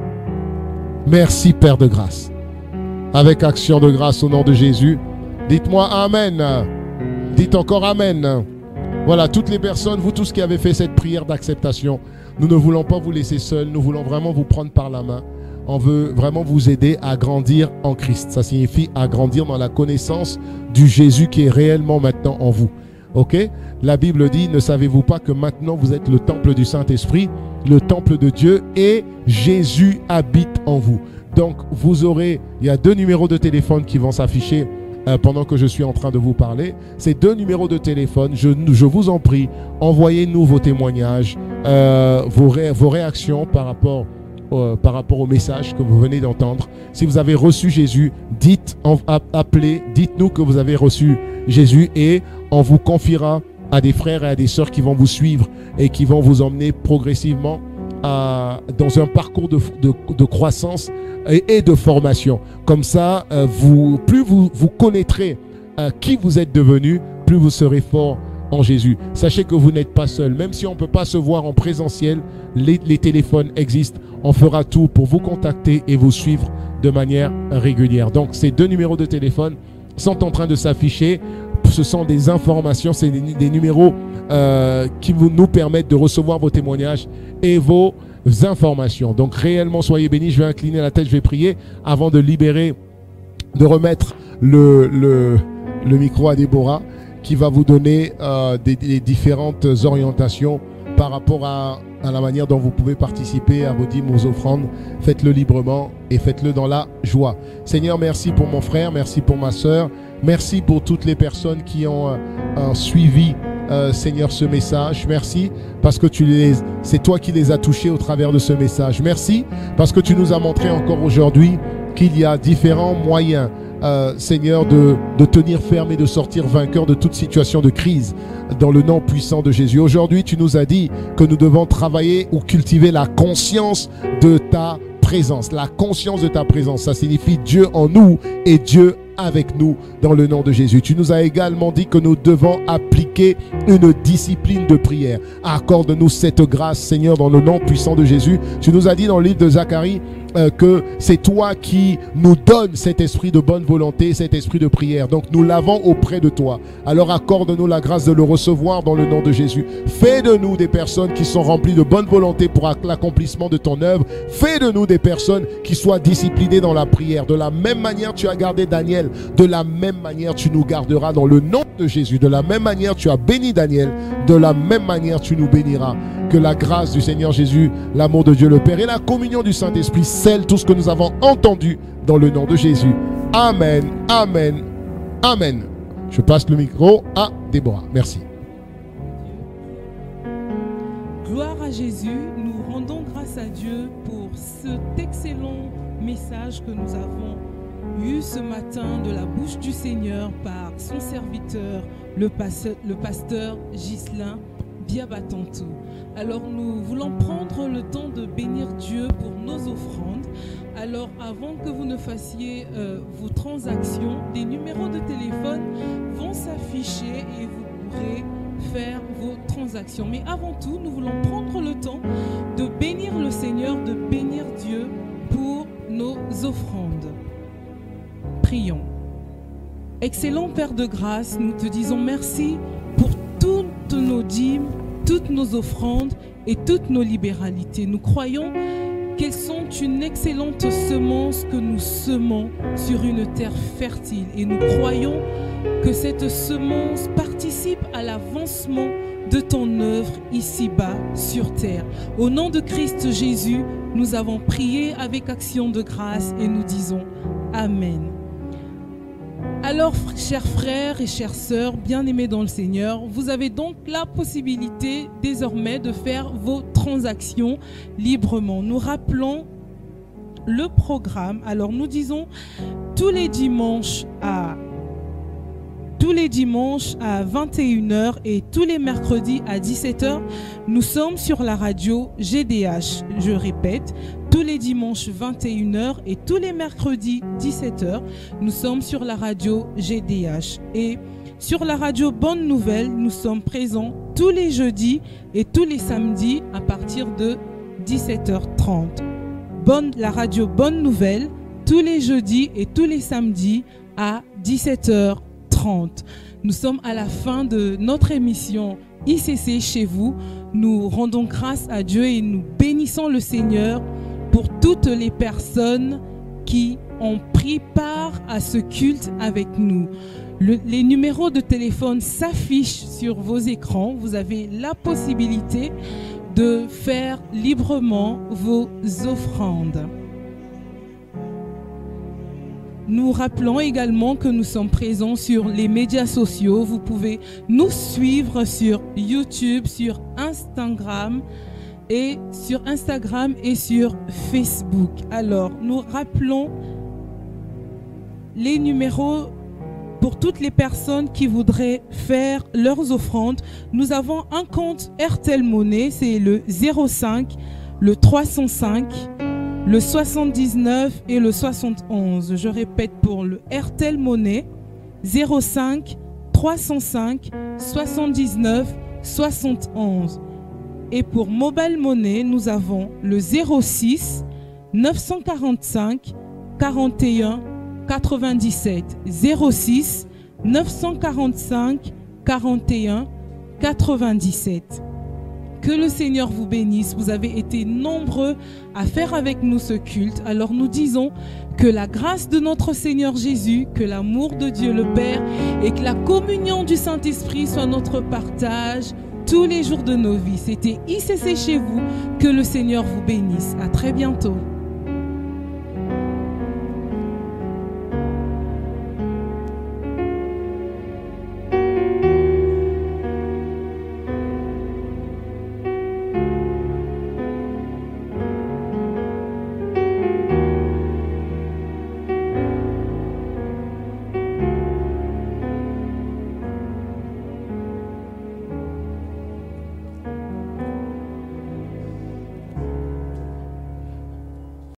Merci Père de grâce. Avec action de grâce au nom de Jésus, dites-moi Amen. Dites encore Amen. Voilà, toutes les personnes, vous tous qui avez fait cette prière d'acceptation, nous ne voulons pas vous laisser seuls, nous voulons vraiment vous prendre par la main. On veut vraiment vous aider à grandir en Christ. Ça signifie à grandir dans la connaissance du Jésus qui est réellement maintenant en vous. Ok? La Bible dit, ne savez-vous pas que maintenant vous êtes le temple du Saint-Esprit, le temple de Dieu, et Jésus habite en vous. Donc vous aurez, il y a deux numéros de téléphone qui vont s'afficher euh, pendant que je suis en train de vous parler. Ces deux numéros de téléphone, je, je vous en prie, envoyez-nous vos témoignages, euh, vos, ré, vos réactions par rapport Euh, par rapport au message que vous venez d'entendre. Si vous avez reçu Jésus, dites, en, appelez, dites-nous que vous avez reçu Jésus et on vous confiera à des frères et à des sœurs qui vont vous suivre et qui vont vous emmener progressivement à, dans un parcours de, de, de croissance et, et de formation. Comme ça, euh, vous, plus vous, vous connaîtrez euh, qui vous êtes devenu, plus vous serez fort en Jésus. Sachez que vous n'êtes pas seul. Même si on ne peut pas se voir en présentiel, les, les téléphones existent. On fera tout pour vous contacter et vous suivre de manière régulière. Donc, ces deux numéros de téléphone sont en train de s'afficher. Ce sont des informations, c'est des, des numéros euh, qui vous, nous permettent de recevoir vos témoignages et vos informations. Donc, réellement, soyez bénis. Je vais incliner la tête, je vais prier avant de libérer, de remettre le, le, le micro à Déborah, qui va vous donner euh, des, des différentes orientations par rapport à, à la manière dont vous pouvez participer à vos dîmes, aux offrandes. Faites-le librement et faites-le dans la joie. Seigneur, merci pour mon frère, merci pour ma soeur, merci pour toutes les personnes qui ont euh, euh, suivi, euh, Seigneur, ce message. Merci parce que tu les, c'est toi qui les as touchés au travers de ce message. Merci parce que tu nous as montré encore aujourd'hui qu'il y a différents moyens, Euh, Seigneur, de, de tenir ferme et de sortir vainqueur de toute situation de crise dans le nom puissant de Jésus. Aujourd'hui, tu nous as dit que nous devons travailler ou cultiver la conscience de ta présence. La conscience de ta présence, ça signifie Dieu en nous et Dieu avec nous dans le nom de Jésus. Tu nous as également dit que nous devons appliquer une discipline de prière. Accorde-nous cette grâce, Seigneur, dans le nom puissant de Jésus. Tu nous as dit dans le livre de Zacharie euh, que c'est toi qui nous donnes cet esprit de bonne volonté, cet esprit de prière. Donc nous l'avons auprès de toi. Alors accorde-nous la grâce de le recevoir dans le nom de Jésus. Fais de nous des personnes qui sont remplies de bonne volonté pour l'accomplissement de ton œuvre. Fais de nous des personnes qui soient disciplinées dans la prière. De la même manière tu as gardé Daniel, de la même manière tu nous garderas dans le nom de Jésus. De la même manière tu as béni Daniel, de la même manière tu nous béniras. Que la grâce du Seigneur Jésus, l'amour de Dieu le Père et la communion du Saint-Esprit scellent tout ce que nous avons entendu dans le nom de Jésus. Amen, amen, amen. Je passe le micro à Déborah. Merci. Gloire à Jésus, nous rendons grâce à Dieu pour cet excellent message que nous avons eu ce matin de la bouche du Seigneur par son serviteur, le pasteur, le pasteur Ghislain Biabatantou. Alors nous voulons prendre le le temps de bénir Dieu pour nos offrandes. Alors avant que vous ne fassiez euh, vos transactions, des numéros de téléphone vont s'afficher et vous pourrez faire vos transactions. Mais avant tout, nous voulons prendre le temps de bénir le Seigneur, de bénir Dieu pour nos offrandes. Prions. Excellent Père de grâce, nous te disons merci pour toutes nos dîmes, toutes nos offrandes et toutes nos libéralités. Nous croyons qu'elles sont une excellente semence que nous semons sur une terre fertile. Et nous croyons que cette semence participe à l'avancement de ton œuvre ici-bas sur terre. Au nom de Christ Jésus, nous avons prié avec action de grâce et nous disons Amen. Alors, chers frères et chères sœurs, bien-aimés dans le Seigneur, vous avez donc la possibilité désormais de faire vos transactions librement. Nous rappelons le programme. Alors, nous disons tous les dimanches à tous les dimanches à vingt et une heures et tous les mercredis à dix-sept heures, nous sommes sur la radio G D H. Je répète, tous les dimanches vingt et une heures et tous les mercredis dix-sept heures, nous sommes sur la radio G D H. Et sur la radio Bonne Nouvelle, nous sommes présents tous les jeudis et tous les samedis à partir de dix-sept heures trente. Bonne, la radio Bonne Nouvelle, tous les jeudis et tous les samedis à dix-sept heures trente. Nous sommes à la fin de notre émission I C C chez vous. Nous rendons grâce à Dieu et nous bénissons le Seigneur pour toutes les personnes qui ont pris part à ce culte avec nous. Le, les numéros de téléphone s'affichent sur vos écrans. Vous avez la possibilité de faire librement vos offrandes. Nous rappelons également que nous sommes présents sur les médias sociaux. Vous pouvez nous suivre sur YouTube, sur Instagram et sur Instagram et sur Facebook. Alors, nous rappelons les numéros pour toutes les personnes qui voudraient faire leurs offrandes. Nous avons un compte Airtel Money, c'est le zéro cinq, le trois cent cinq, le soixante-dix-neuf et le soixante et onze. Je répète pour le Airtel Money, zéro cinq, trois cent cinq, soixante-dix-neuf, soixante et onze. Et pour Mobile Money, nous avons le zéro six, neuf cent quarante-cinq, quarante et un, quatre-vingt-dix-sept. zéro six, neuf cent quarante-cinq, quarante et un, quatre-vingt-dix-sept. Que le Seigneur vous bénisse. Vous avez été nombreux à faire avec nous ce culte. Alors nous disons que la grâce de notre Seigneur Jésus, que l'amour de Dieu le Père et que la communion du Saint-Esprit soit notre partage tous les jours de nos vies. C'était I C C chez vous. Que le Seigneur vous bénisse. À très bientôt.